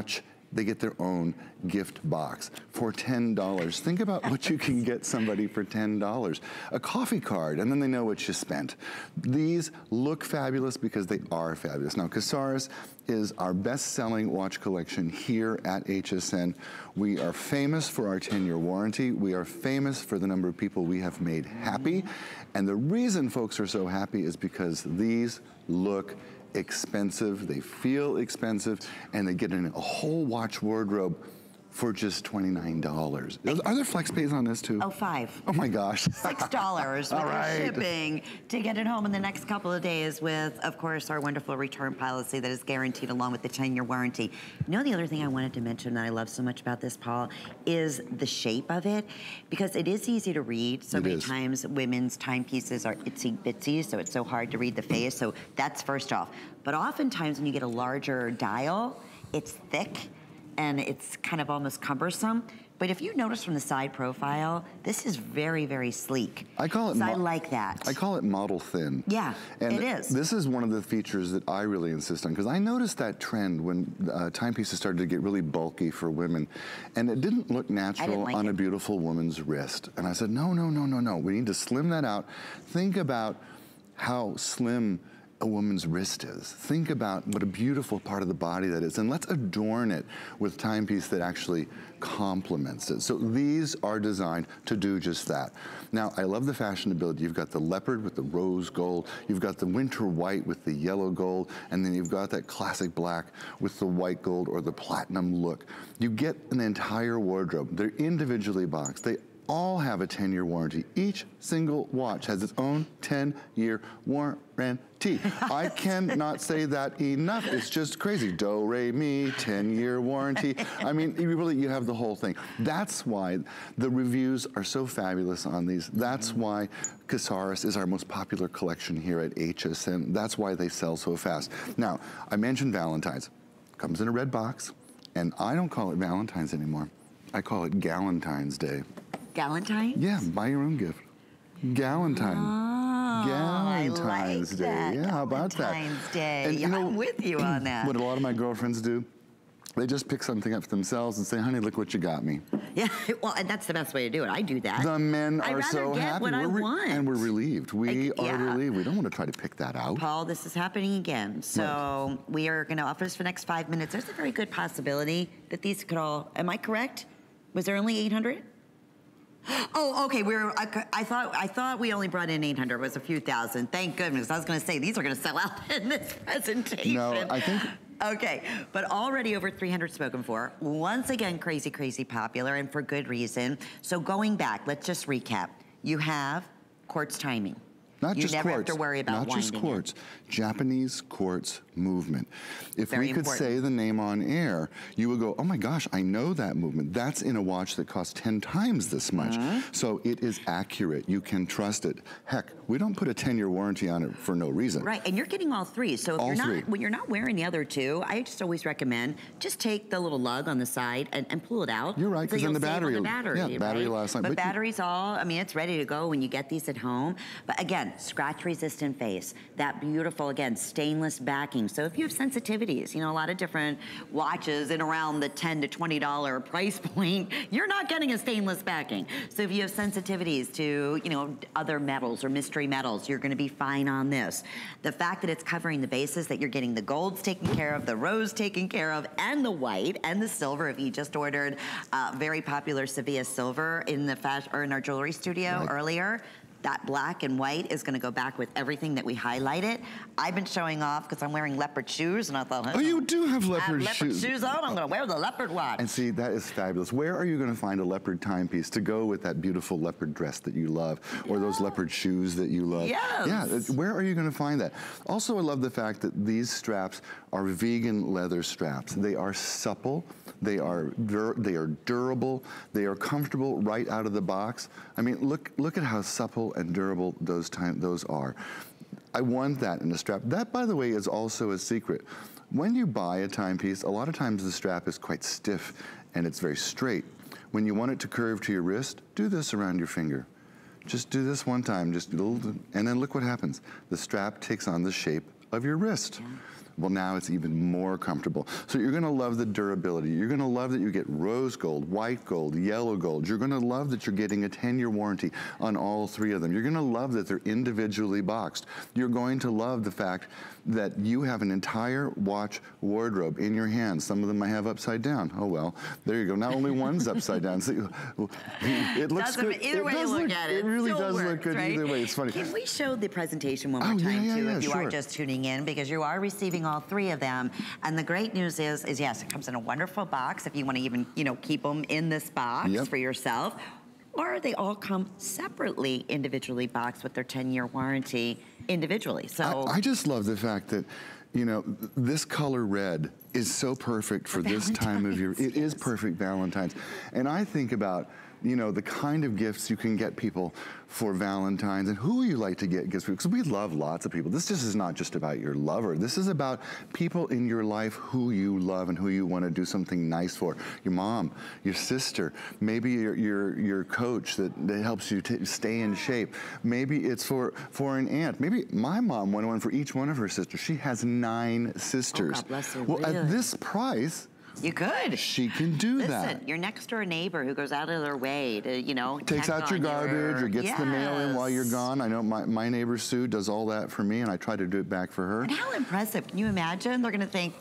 they get their own gift box for ten dollars. Think about what you can get somebody for ten dollars. A coffee card, and then they know what you spent. These look fabulous because they are fabulous. Now, Casares is our best-selling watch collection here at H S N. We are famous for our ten-year warranty. We are famous for the number of people we have made happy. And the reason folks are so happy is because these look expensive, they feel expensive, and they get in a whole watch wardrobe for just twenty-nine dollars. Are there flex pays on this too? Oh, five. Oh my gosh. Six dollars with All right. shipping to get it home in the next couple of days with, of course, our wonderful return policy that is guaranteed along with the ten-year warranty. You know, the other thing I wanted to mention that I love so much about this, Paul, is the shape of it, because it is easy to read. So It many is. times women's timepieces are itsy bitsy, so it's so hard to read the face. So that's first off. But oftentimes when you get a larger dial, it's thick and it's kind of almost cumbersome. But if you notice from the side profile, this is very, very sleek. I call it. So I mo- like that. I call it model thin. Yeah, and it is. This is one of the features that I really insist on, because I noticed that trend when uh, timepieces started to get really bulky for women, and it didn't look natural like on it. a beautiful woman's wrist. And I said, no, no, no, no, no. We need to slim that out. Think about how slim a woman's wrist is. Think about what a beautiful part of the body that is, and let's adorn it with timepiece that actually complements it. So these are designed to do just that. Now, I love the fashionability. You've got the leopard with the rose gold, you've got the winter white with the yellow gold, and then you've got that classic black with the white gold or the platinum look. You get an entire wardrobe. They're individually boxed. They all have a ten-year warranty. Each single watch has its own ten-year warranty. I cannot say that enough. It's just crazy. Do, re, mi, ten-year warranty. I mean, you really, you have the whole thing. That's why the reviews are so fabulous on these. That's why Casares is our most popular collection here at H S N. That's why they sell so fast. Now, I mentioned Valentine's. Comes in a red box, and I don't call it Valentine's anymore. I call it Galentine's Day. Galentine's? Yeah, buy your own gift. Galentine. Oh, Galentine's I like Day. that. Yeah, how about that? Galentine's Day. And, you know, I'm with you on that. What a lot of my girlfriends do, they just pick something up for themselves and say, honey, look what you got me. Yeah, well, and that's the best way to do it. I do that. The men I'd are rather so get happy. what I We're re- want. And we're relieved. We Like, are yeah. relieved. We don't want to try to pick that out. Paul, this is happening again. So Right. we are going to offer this for the next five minutes. There's a very good possibility that these could all, am I correct? Was there only eight hundred? Oh, okay. We were. I, I thought. I thought we only brought in eight hundred. It was a few thousand. Thank goodness. I was going to say these are going to sell out in this presentation. No, I think. Okay, but already over three hundred spoken for. Once again, crazy, crazy popular, and for good reason. So going back, let's just recap. You have quartz timing. Not you just never quartz. have to worry about Not just winding it. quartz. Japanese quartz movement. If Very we could important. say the name on air, you would go, oh my gosh, I know that movement. That's in a watch that costs ten times this much. Uh-huh. So it is accurate. You can trust it. Heck, we don't put a ten-year warranty on it for no reason. Right, and you're getting all three. So if All you're not, three. when you're not wearing the other two, I just always recommend just take the little lug on the side and, and pull it out. You're right, so 'cause then you'll the save on battery- the battery, yeah, battery right? lasts long, But but you- battery's all, I mean, it's ready to go when you get these at home. But again, scratch-resistant face, that beautiful, again, stainless backing. So if you have sensitivities, you know, a lot of different watches in around the ten to twenty dollar price point, you're not getting a stainless backing. So if you have sensitivities to, you know, other metals or mystery metals, you're gonna be fine on this. The fact that it's covering the bases, that you're getting the golds taken care of, the rose taken care of, and the white and the silver. If you just ordered uh, very popular Sevilla silver in the fashion or in our jewelry studio Right. earlier, that black and white is gonna go back with everything that we highlighted. I've been showing off because I'm wearing leopard shoes, and I thought, Oh, you do have I have leopard leopard shoes. shoes on, I'm gonna wear the leopard watch. And see, that is fabulous. Where are you going to find a leopard timepiece to go with that beautiful leopard dress that you love, or those leopard shoes that you love? Yes. Yeah, it's- where are you going to find that? Also, I love the fact that these straps are vegan leather straps. They are supple, they are dur they are durable, they are comfortable right out of the box. I mean, look look at how supple and durable those time those are. I want that in a strap. That, by the way, is also a secret. When you buy a timepiece, a lot of times the strap is quite stiff and it's very straight. When you want it to curve to your wrist, do this around your finger. Just do this one time, just a little, and then look what happens. The strap takes on the shape of your wrist. Well, now it's even more comfortable. So you're gonna love the durability. You're gonna love that you get rose gold, white gold, yellow gold. You're gonna love that you're getting a ten year warranty on all three of them. You're gonna love that they're individually boxed. You're going to love the fact that you have an entire watch wardrobe in your hands. Some of them I have upside down. Oh well, there you go. Not only one's upside down. So it looks Doesn't, good. Either it way you look look, at it, it really still does works, look good right? either way. It's funny. Can we show the presentation one more Oh, yeah, time yeah, too, yeah, if you sure. are just tuning in, because you are receiving all three of them. And the great news is, is yes, it comes in a wonderful box if you want to even, you know, keep them in this box Yep. for yourself. Or they all come separately, individually boxed with their ten year warranty individually. So I, I just love the fact that, you know, this color red is so perfect for, for this time of year. It yes. is perfect Valentine's. And I think about, you know, the kind of gifts you can get people for Valentine's and who you like to get gifts for, because we love lots of people. This just is not just about your lover. This is about people in your life who you love and who you want to do something nice for. Your mom, your sister, maybe your your, your coach that, that helps you to stay in shape. Maybe it's for, for an aunt. Maybe my mom wanted one for each one of her sisters. She has nine sisters. Oh, God bless her, well, really? at this price, you could. she can do Listen, that. your next door neighbor who goes out of their way to, you know, Takes check out your on garbage or gets yes. the mail in while you're gone. I know my, my neighbor Sue does all that for me, and I try to do it back for her. And how impressive. Can you imagine? They're going to think,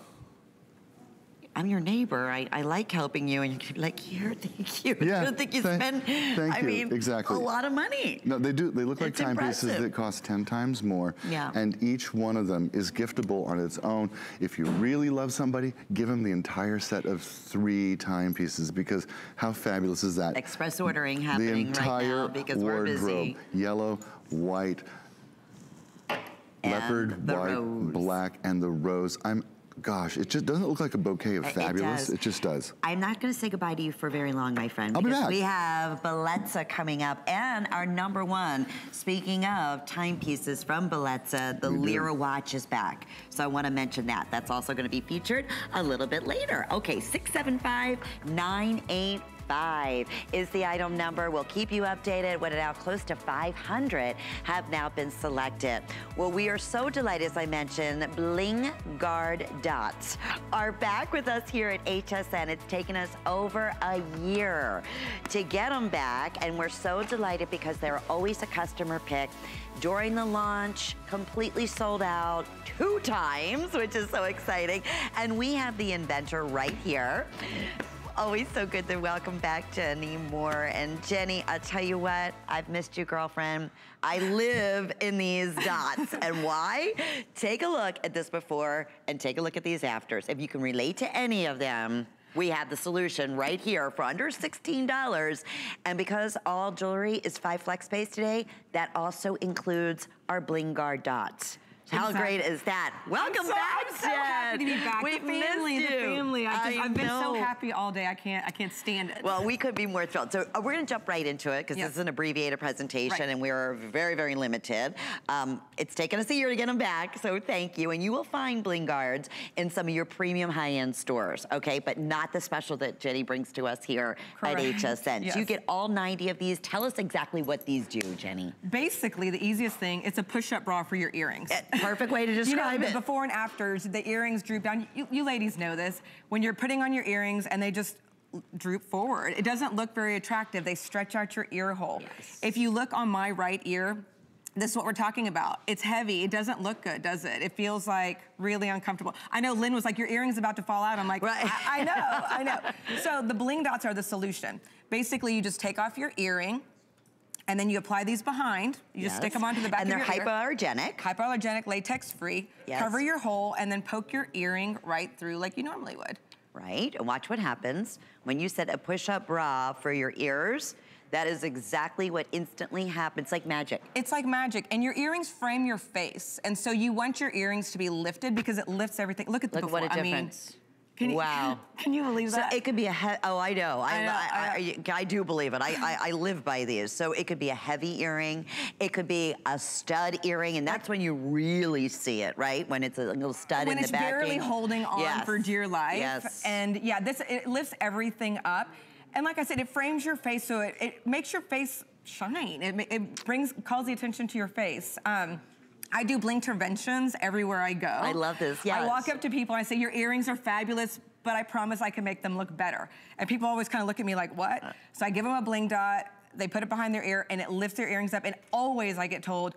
I'm your neighbor. I, I like helping you. And you're like, here, thank you. Yeah, I don't think you thank- spend, thank I you, mean, exactly. a lot of money. No, they do. They look like It's timepieces impressive. that cost ten times more. Yeah. And each one of them is giftable on its own. If you really love somebody, give them the entire set of three timepieces, because how fabulous is that? Express ordering happening the entire right now because we're wardrobe, busy. yellow, white, And leopard, the white, rose. black, and the rose. I'm, gosh, it just doesn't look like a bouquet of It fabulous. does. It just does. I'm not going to say goodbye to you for very long, my friend. I'll be because back. We have Bellezza coming up, and our number one, speaking of timepieces from Bellezza, the We do. Lyra watch is back. So I want to mention that. That's also going to be featured a little bit later. Okay, six seven five, nine eight five is the item number. We'll keep you updated when now close to five hundred have now been selected. Well, we are so delighted, as I mentioned, Bling Guard Dots are back with us here at H S N. It's taken us over a year to get them back, and we're so delighted because they're always a customer pick. During the launch, completely sold out two times, which is so exciting. And we have the inventor right here. Always so good to welcome back Jenny Moore. And Jenny, I'll tell you what, I've missed you, girlfriend. I live in these dots. And why? Take a look at this before and take a look at these afters. If you can relate to any of them, we have the solution right here for under sixteen dollars. And because all jewelry is five flex space today, that also includes our Bling Guard dots. How Exactly. great is that? Welcome I'm so, back, I'm so happy to be Jen. back. We've the family, missed the you. family. I just, I I've been so know. happy all day. I can't, I can't stand it. Well, we could be more thrilled. So uh, we're going to jump right into it because Yes. this is an abbreviated presentation, Right. and we're very, very limited. Um, it's taken us a year to get them back, so thank you. And you will find Bling Guards in some of your premium high-end stores, okay? But not the special that Jenny brings to us here Correct. at H S N. Yes. So you get all ninety of these. Tell us exactly what these do, Jenny. Basically, the easiest thing, it's a push-up bra for your earrings. Eh, perfect way to You know, describe the it. before and afters, the earrings droop down. You, you ladies know this. When you're putting on your earrings and they just droop forward, it doesn't look very attractive. They stretch out your ear hole. Yes. If you look on my right ear, this is what we're talking about. It's heavy. It doesn't look good, does it? It feels like really uncomfortable. I know Lynn was like, your earring's about to fall out. I'm like, Right. I, I know, I know. So the Bling Dots are the solution. Basically, you just take off your earring, and then you apply these behind. You just Yes. stick them onto the back and of they're your ear. hypoallergenic. Hypoallergenic, latex-free. Yes. Cover your hole, and then poke your earring right through like you normally would. Right? And watch what happens. When you said a push-up bra for your ears, that is exactly what instantly happens, like magic. It's like magic, and your earrings frame your face, and so you want your earrings to be lifted because it lifts everything. Look at the Look before. what a I mean, difference. can you, Wow. Can you believe So that? it could be a, he oh, I know. I, I know, I, I I, I do believe it. I, I, I live by these. So it could be a heavy earring. It could be a stud earring, and that's when you really see it, right? When it's a little stud when in it's the back. barely holding on Yes. for dear life. Yes. And yeah, this it lifts everything up. And like I said, it frames your face, so it, it makes your face shine. It, ma- it brings, calls the attention to your face. Um, I do bling interventions everywhere I go. I love this, yes. I walk up to people and I say, your earrings are fabulous, but I promise I can make them look better. And people always kind of look at me like, what? So I give them a bling dot, they put it behind their ear, and it lifts their earrings up, and always I get told,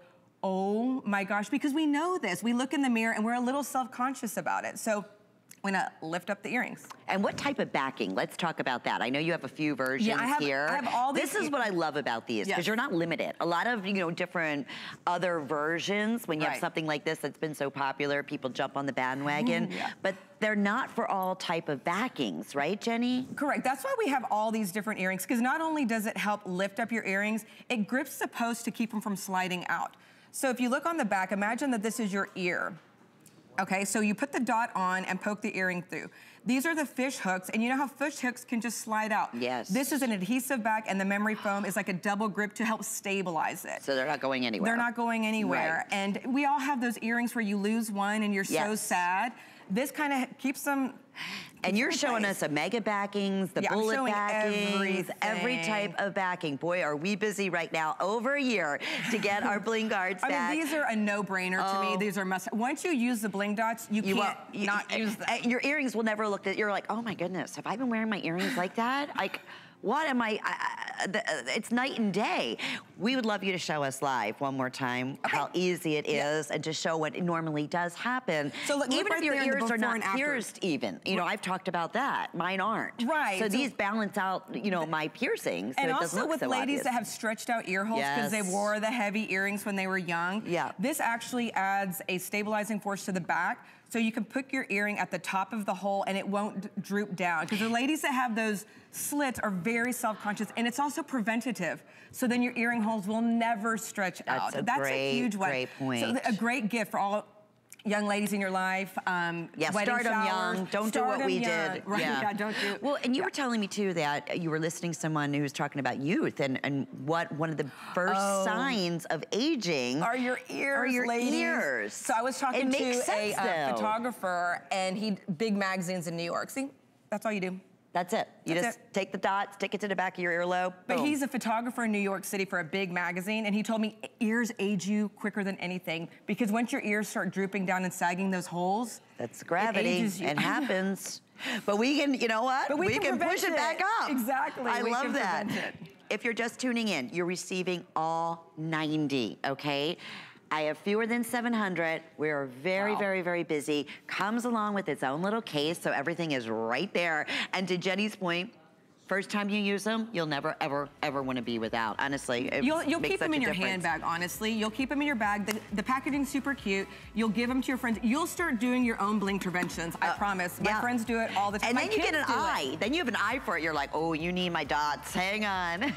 oh my gosh, because we know this. We look in the mirror and we're a little self-conscious about it. So I'm gonna lift up the earrings. And what type of backing? Let's talk about that. I know you have a few versions yeah, I have, here. I have all these. This is what I love about these, because yes. you're not limited. A lot of, you know, different other versions, when you right. have something like this that's been so popular, people jump on the bandwagon, mm, yeah. but they're not for all type of backings, right, Jenny? Correct, that's why we have all these different earrings, because not only does it help lift up your earrings, it grips the post to keep them from sliding out. So if you look on the back, imagine that this is your ear. Okay, so you put the dot on and poke the earring through. These are the fish hooks, and you know how fish hooks can just slide out? Yes. This is an adhesive back, and the memory foam is like a double grip to help stabilize it. So they're not going anywhere. They're not going anywhere. Right. And we all have those earrings where you lose one and you're yes. so sad. This kind of keeps them. And you're showing us the mega backings, the yeah, bullet I'm showing backings, everything. every type of backing. Boy, are we busy right now, over a year, to get our bling guards I back. mean, these are a no-brainer oh. to me. These are must. Once you use the bling dots, you, you can't you, not you, use them. Your earrings will never look at, you're like, oh my goodness, have I been wearing my earrings like that? Like, what am I, I, I the, it's night and day. We would love you to show us live one more time okay. how easy it is yeah. and to show what normally does happen. So look, even look right if your ears are not and pierced even. You know, I've talked about that. Mine aren't. Right. So, so these balance out, you know, my piercings. So and it also doesn't look with so ladies obvious. that have stretched out ear holes because yes. they wore the heavy earrings when they were young. Yeah. This actually adds a stabilizing force to the back. So you can put your earring at the top of the hole and it won't d droop down. Because the ladies that have those slits are very self-conscious, and it's also preventative. So then your earring holes will never stretch That's out. A That's great, a huge one. Great point. So a great gift for all young ladies in your life. Um, yeah, start them young. Don't start do what we young. did. Right, yeah. yeah, don't do. Well, and you yeah. were telling me too that you were listening to someone who was talking about youth and, and what one of the first oh. signs of aging are your ears, are your ladies. ears. So I was talking it to makes sense, a uh, photographer, and he big magazines in New York. See, that's all you do. That's it. You That's just it. take the dot, stick it to the back of your earlobe. But boom. he's a photographer in New York City for a big magazine, and he told me ears age you quicker than anything, because once your ears start drooping down and sagging those holes, that's gravity. It ages you. It happens. But we can, you know what? But we, we can, can push it. it back up. Exactly. I we love can that. It. If you're just tuning in, you're receiving all ninety, okay? I have fewer than seven hundred. We're very, wow. very, very busy. Comes along with its own little case, so everything is right there. And to Jenny's point, first time you use them, you'll never, ever, ever want to be without. Honestly, it you'll, you'll makes keep them in your difference. handbag. Honestly, you'll keep them in your bag. The, the packaging's super cute. You'll give them to your friends. You'll start doing your own bling interventions. I uh, promise. My yeah. friends do it all the time. And My then you kids get an do eye. It. Then you have an eye for it. You're like, oh, you need my dots. Hang on.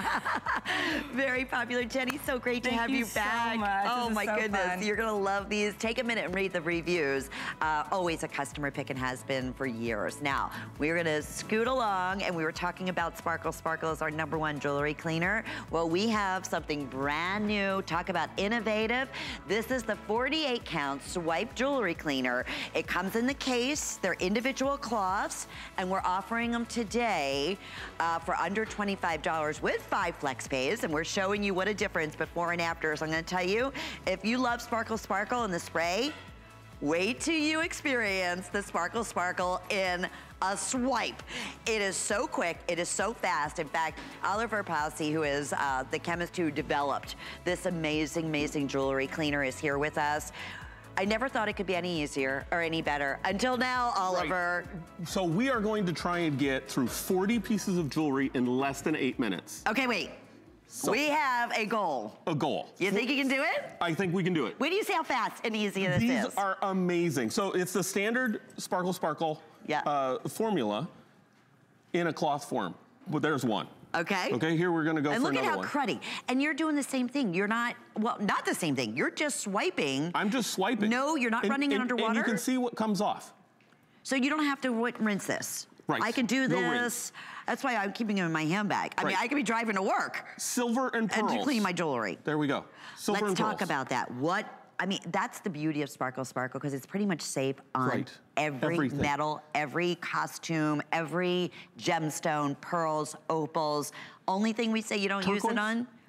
Very popular, Jenny. So great to Thank have you you back. So much. Oh this my so goodness, fun. You're gonna love these. Take a minute and read the reviews. Uh, always a customer pick and has been for years. Now we're gonna scoot along, and we were talking about Sparkle. Sparkle is our number one jewelry cleaner. Well, we have something brand new. Talk about innovative. This is the forty-eight count swipe jewelry cleaner. It comes in the case. They're individual cloths, and we're offering them today uh, for under twenty-five dollars with five flex pays, and we're showing you what a difference before and after. So I'm gonna tell you, if you love Sparkle Sparkle and the spray, wait till you experience the Sparkle Sparkle in a swipe. It is so quick, it is so fast. In fact, Oliver Passy, who is uh, the chemist who developed this amazing, amazing jewelry cleaner, is here with us. I never thought it could be any easier or any better until now, Oliver. Right. So we are going to try and get through forty pieces of jewelry in less than eight minutes. Okay, wait. So, we have a goal. A goal. You think you can do it? I think we can do it. Wait till you see how fast and easy this These is. These are amazing. So it's the standard Sparkle Sparkle yeah. uh, formula in a cloth form. But there's one. Okay. Okay, here we're gonna go and for another one. And look at how cruddy. And you're doing the same thing. You're not, well, not the same thing. You're just swiping. I'm just swiping. No, you're not and, running and, it underwater. And you can see what comes off. So you don't have to rinse this. Right. I can do No this. rinse. That's why I'm keeping it in my handbag. I right. mean, I could be driving to work. Silver and pearls. And clean my jewelry. There we go. Silver Let's and talk pearls. about that. What, I mean, that's the beauty of Sparkle Sparkle, because it's pretty much safe on right. every Everything. metal, every costume, every gemstone, pearls, opals. Only thing we say you don't Turquoise? use it on,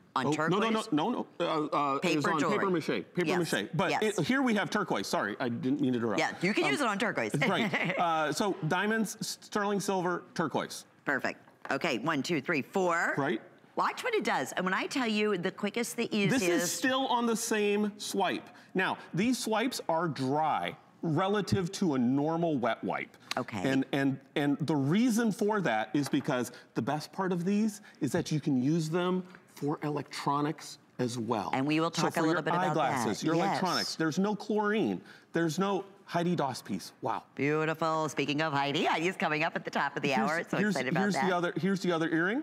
On oh, turquoise? No, no, no, no, no. Uh, uh, Paper it was on jewelry. paper mache. Paper Yes. mache. But Yes. it, here we have turquoise. Sorry, I didn't mean to interrupt. Yeah, you can Um, use it on turquoise. right. Uh, so diamonds, sterling silver, turquoise. Perfect. Okay, one, two, three, four. Right. Watch what it does. And when I tell you the quickest, the easiest. This is still on the same swipe. Now, these swipes are dry relative to a normal wet wipe. Okay. And, and, and the reason for that is because the best part of these is that you can use them for electronics as well. And we will talk so a for little your bit about eyeglasses, that. your Yes. electronics, there's no chlorine, there's no Heidi Daus piece. Wow. Beautiful. Speaking of Heidi, Heidi's coming up at the top of the Here's- hour. So here's, excited about here's that. The other, here's the other earring.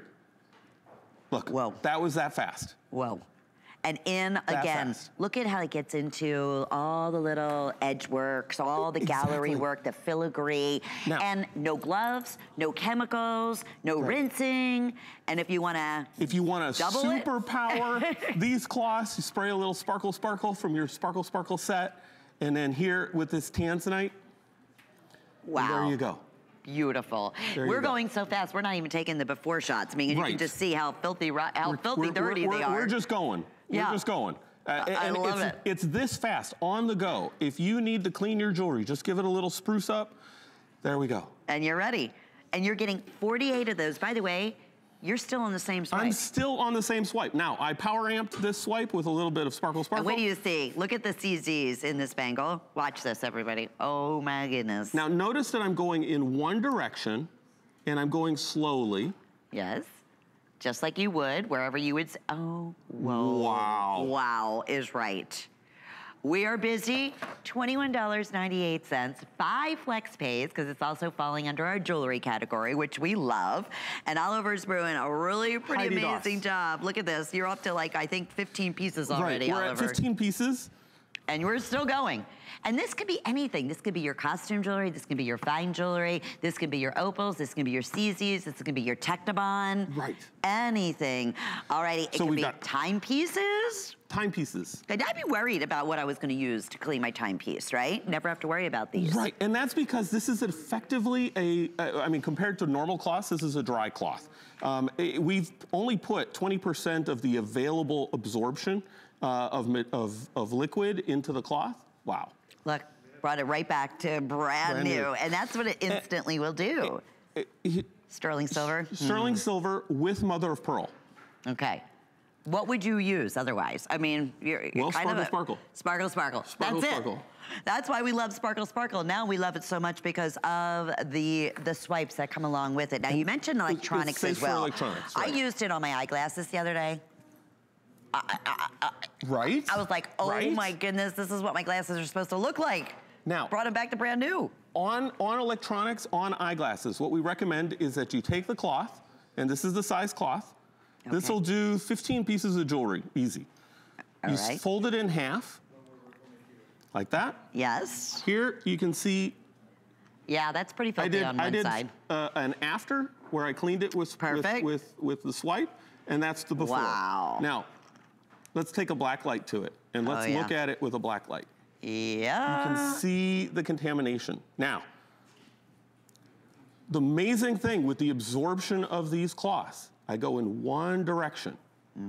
Look, Whoa. that was that fast. Whoa. And in, That again, fast. look at how it gets into all the little edge works, all the gallery Exactly. work, the filigree, Now- and no gloves, no chemicals, no Right. rinsing. And if you want to If you want to Double it? superpower these cloths, you spray a little sparkle sparkle from your sparkle sparkle set, and then here with this tanzanite, wow. and there you go. Beautiful. There you We're go. going so fast, we're not even taking the before shots. I mean, you Right. can just see how filthy, ro- how We're- filthy we're- dirty we're, they are. We're just going. Yeah. We're just going. Uh, I and love it's, it. It's this fast, on the go. If you need to clean your jewelry, just give it a little spruce up. There we go. And you're ready. And you're getting forty-eight of those. By the way, you're still on the same swipe. I'm still on the same swipe. Now, I power amped this swipe with a little bit of sparkle And sparkle. what do you see? Look at the C Zs in this bangle. Watch this, everybody. Oh my goodness. Now, notice that I'm going in one direction, and I'm going slowly. Yes. Just like you would, wherever you would, s- oh, whoa. Wow. Wow is right. We are busy, twenty-one ninety-eight, five flex pays, because it's also falling under our jewelry category, which we love. And Oliver's doing a really pretty Heidi Daus. amazing job. Look at this, you're up to like, I think fifteen pieces already, Right, we're Oliver. at fifteen pieces. And we're still going. And this could be anything. This could be your costume jewelry. This could be your fine jewelry. This could be your opals. This could be your C Zs. This could be your Technobond. Right. Anything. Alrighty, it So could we've be got- timepieces. Timepieces. I'd be worried about what I was gonna use to clean my timepiece, right? Never have to worry about these. Right, and that's because this is effectively a, uh, I mean, compared to normal cloths, this is a dry cloth. Um, it- we've only put twenty percent of the available absorption uh, of, mi- of, of liquid into the cloth. Wow. Look, brought it right back to brand, Brand new. new. And that's what it instantly will do. It- it- Sterling silver. Sterling silver with mother of pearl. Okay. What would you use otherwise? I mean, you're, you're Well, kind of sparkle, a, sparkle. Sparkle, sparkle. Sparkle, That's sparkle. it. That's why we love Sparkle, Sparkle. Now we love it so much because of the the swipes that come along with it. Now you mentioned electronics safe as for well. electronics, I right. used it on my eyeglasses the other day. Right? I was like, oh Right? my goodness, this is what my glasses are supposed to look like. Now- Brought them back to brand new. On, on electronics, on eyeglasses, what we recommend is that you take the cloth, and this is the size cloth. This Okay. will do fifteen pieces of jewelry, easy. All you right. fold it in half, like that. Yes. Here you can see Yeah, that's pretty I filthy did, on I one did side. uh, an after where I cleaned it with, with, Perfect. with, with the swipe, and that's the before. Wow. Now, let's take a black light to it, and let's Oh, yeah. look at it with a black light. Yeah. You can see the contamination. Now, the amazing thing with the absorption of these cloths, I go in one direction.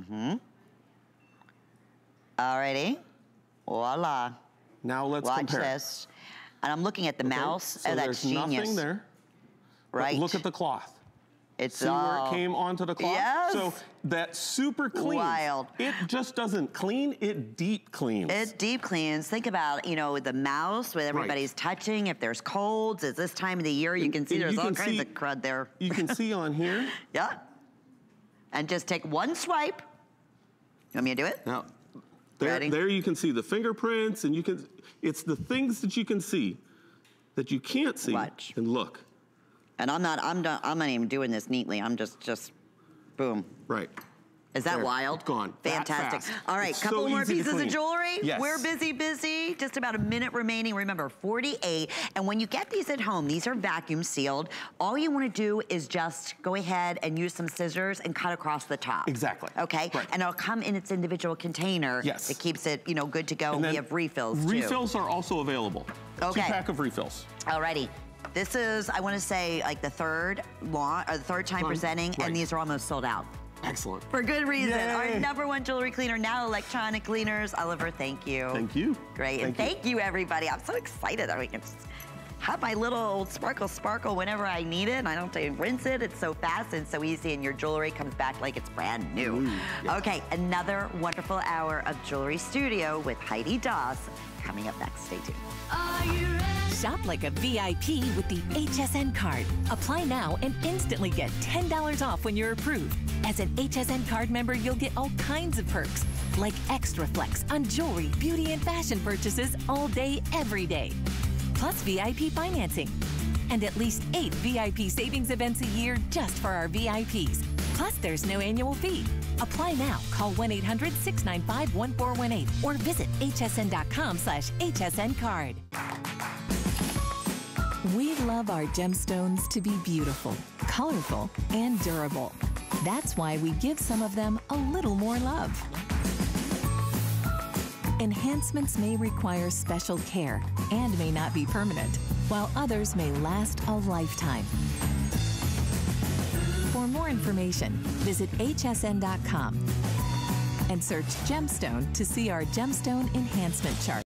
Alrighty. Voila. Now let's Watch compare. this. And I'm looking at the Okay? mouse. So Oh, that's there's genius. nothing there. But Right. look at the cloth. It's See all where it came onto the cloth? Yes. So that super clean. Wild. It just doesn't clean, it deep cleans. It deep cleans. Think about, you know, the mouse with everybody's touching. If there's colds, it's this time of the year. You can see and there's you all can kinds see- of crud there. You can see on here. Yeah. And just take one swipe. You want me to do it? Now, there, Ready? there you can see the fingerprints, and you can, it's the things that you can see that you can't see. Watch. And look. And I'm not, I'm not, I'm not even doing this neatly. I'm just, just, boom. Right. Is that There, wild? it's gone. That Fantastic. fast. All right, It's couple so more easy to pieces of clean. jewelry. Yes. We're busy, busy. Just about a minute remaining. Remember, forty-eight. And when you get these at home, these are vacuum sealed. All you want to do is just go ahead and use some scissors and cut across the top. Exactly. Okay? Right. And it'll come in its individual container. Yes. It keeps it, you know, good to go. And then we have refills, too. Refills are also available. Okay. Two pack of refills. Alrighty. This is, I want to say, like the third launch, or the third time Time, presenting, right. and these are almost sold out. Excellent. For good reason. Yay. Our number one jewelry cleaner, now electronic cleaners. Oliver, thank you. Thank you. Great. Thank and thank you. you, everybody. I'm so excited. I can just have my little sparkle sparkle whenever I need it. And I don't have to rinse it. It's so fast and so easy, and your jewelry comes back like it's brand new. Ooh, yeah. Okay, another wonderful hour of Jewelry Studio with Heidi Daus coming up next. Stay tuned. Are you ready? Shop like a V I P with the H S N card. Apply now and instantly get ten dollars off when you're approved. As an H S N card member, you'll get all kinds of perks, like extra flex on jewelry, beauty, and fashion purchases all day, every day. Plus V I P financing. And at least eight V I P savings events a year just for our V I Ps. Plus, there's no annual fee. Apply now. Call one eight hundred, six nine five, one four one eight or visit H S N dot com slash H S N card. We love our gemstones to be beautiful, colorful, and durable. That's why we give some of them a little more love. Enhancements may require special care and may not be permanent, while others may last a lifetime. For more information, visit H S N dot com and search gemstone to see our gemstone enhancement chart.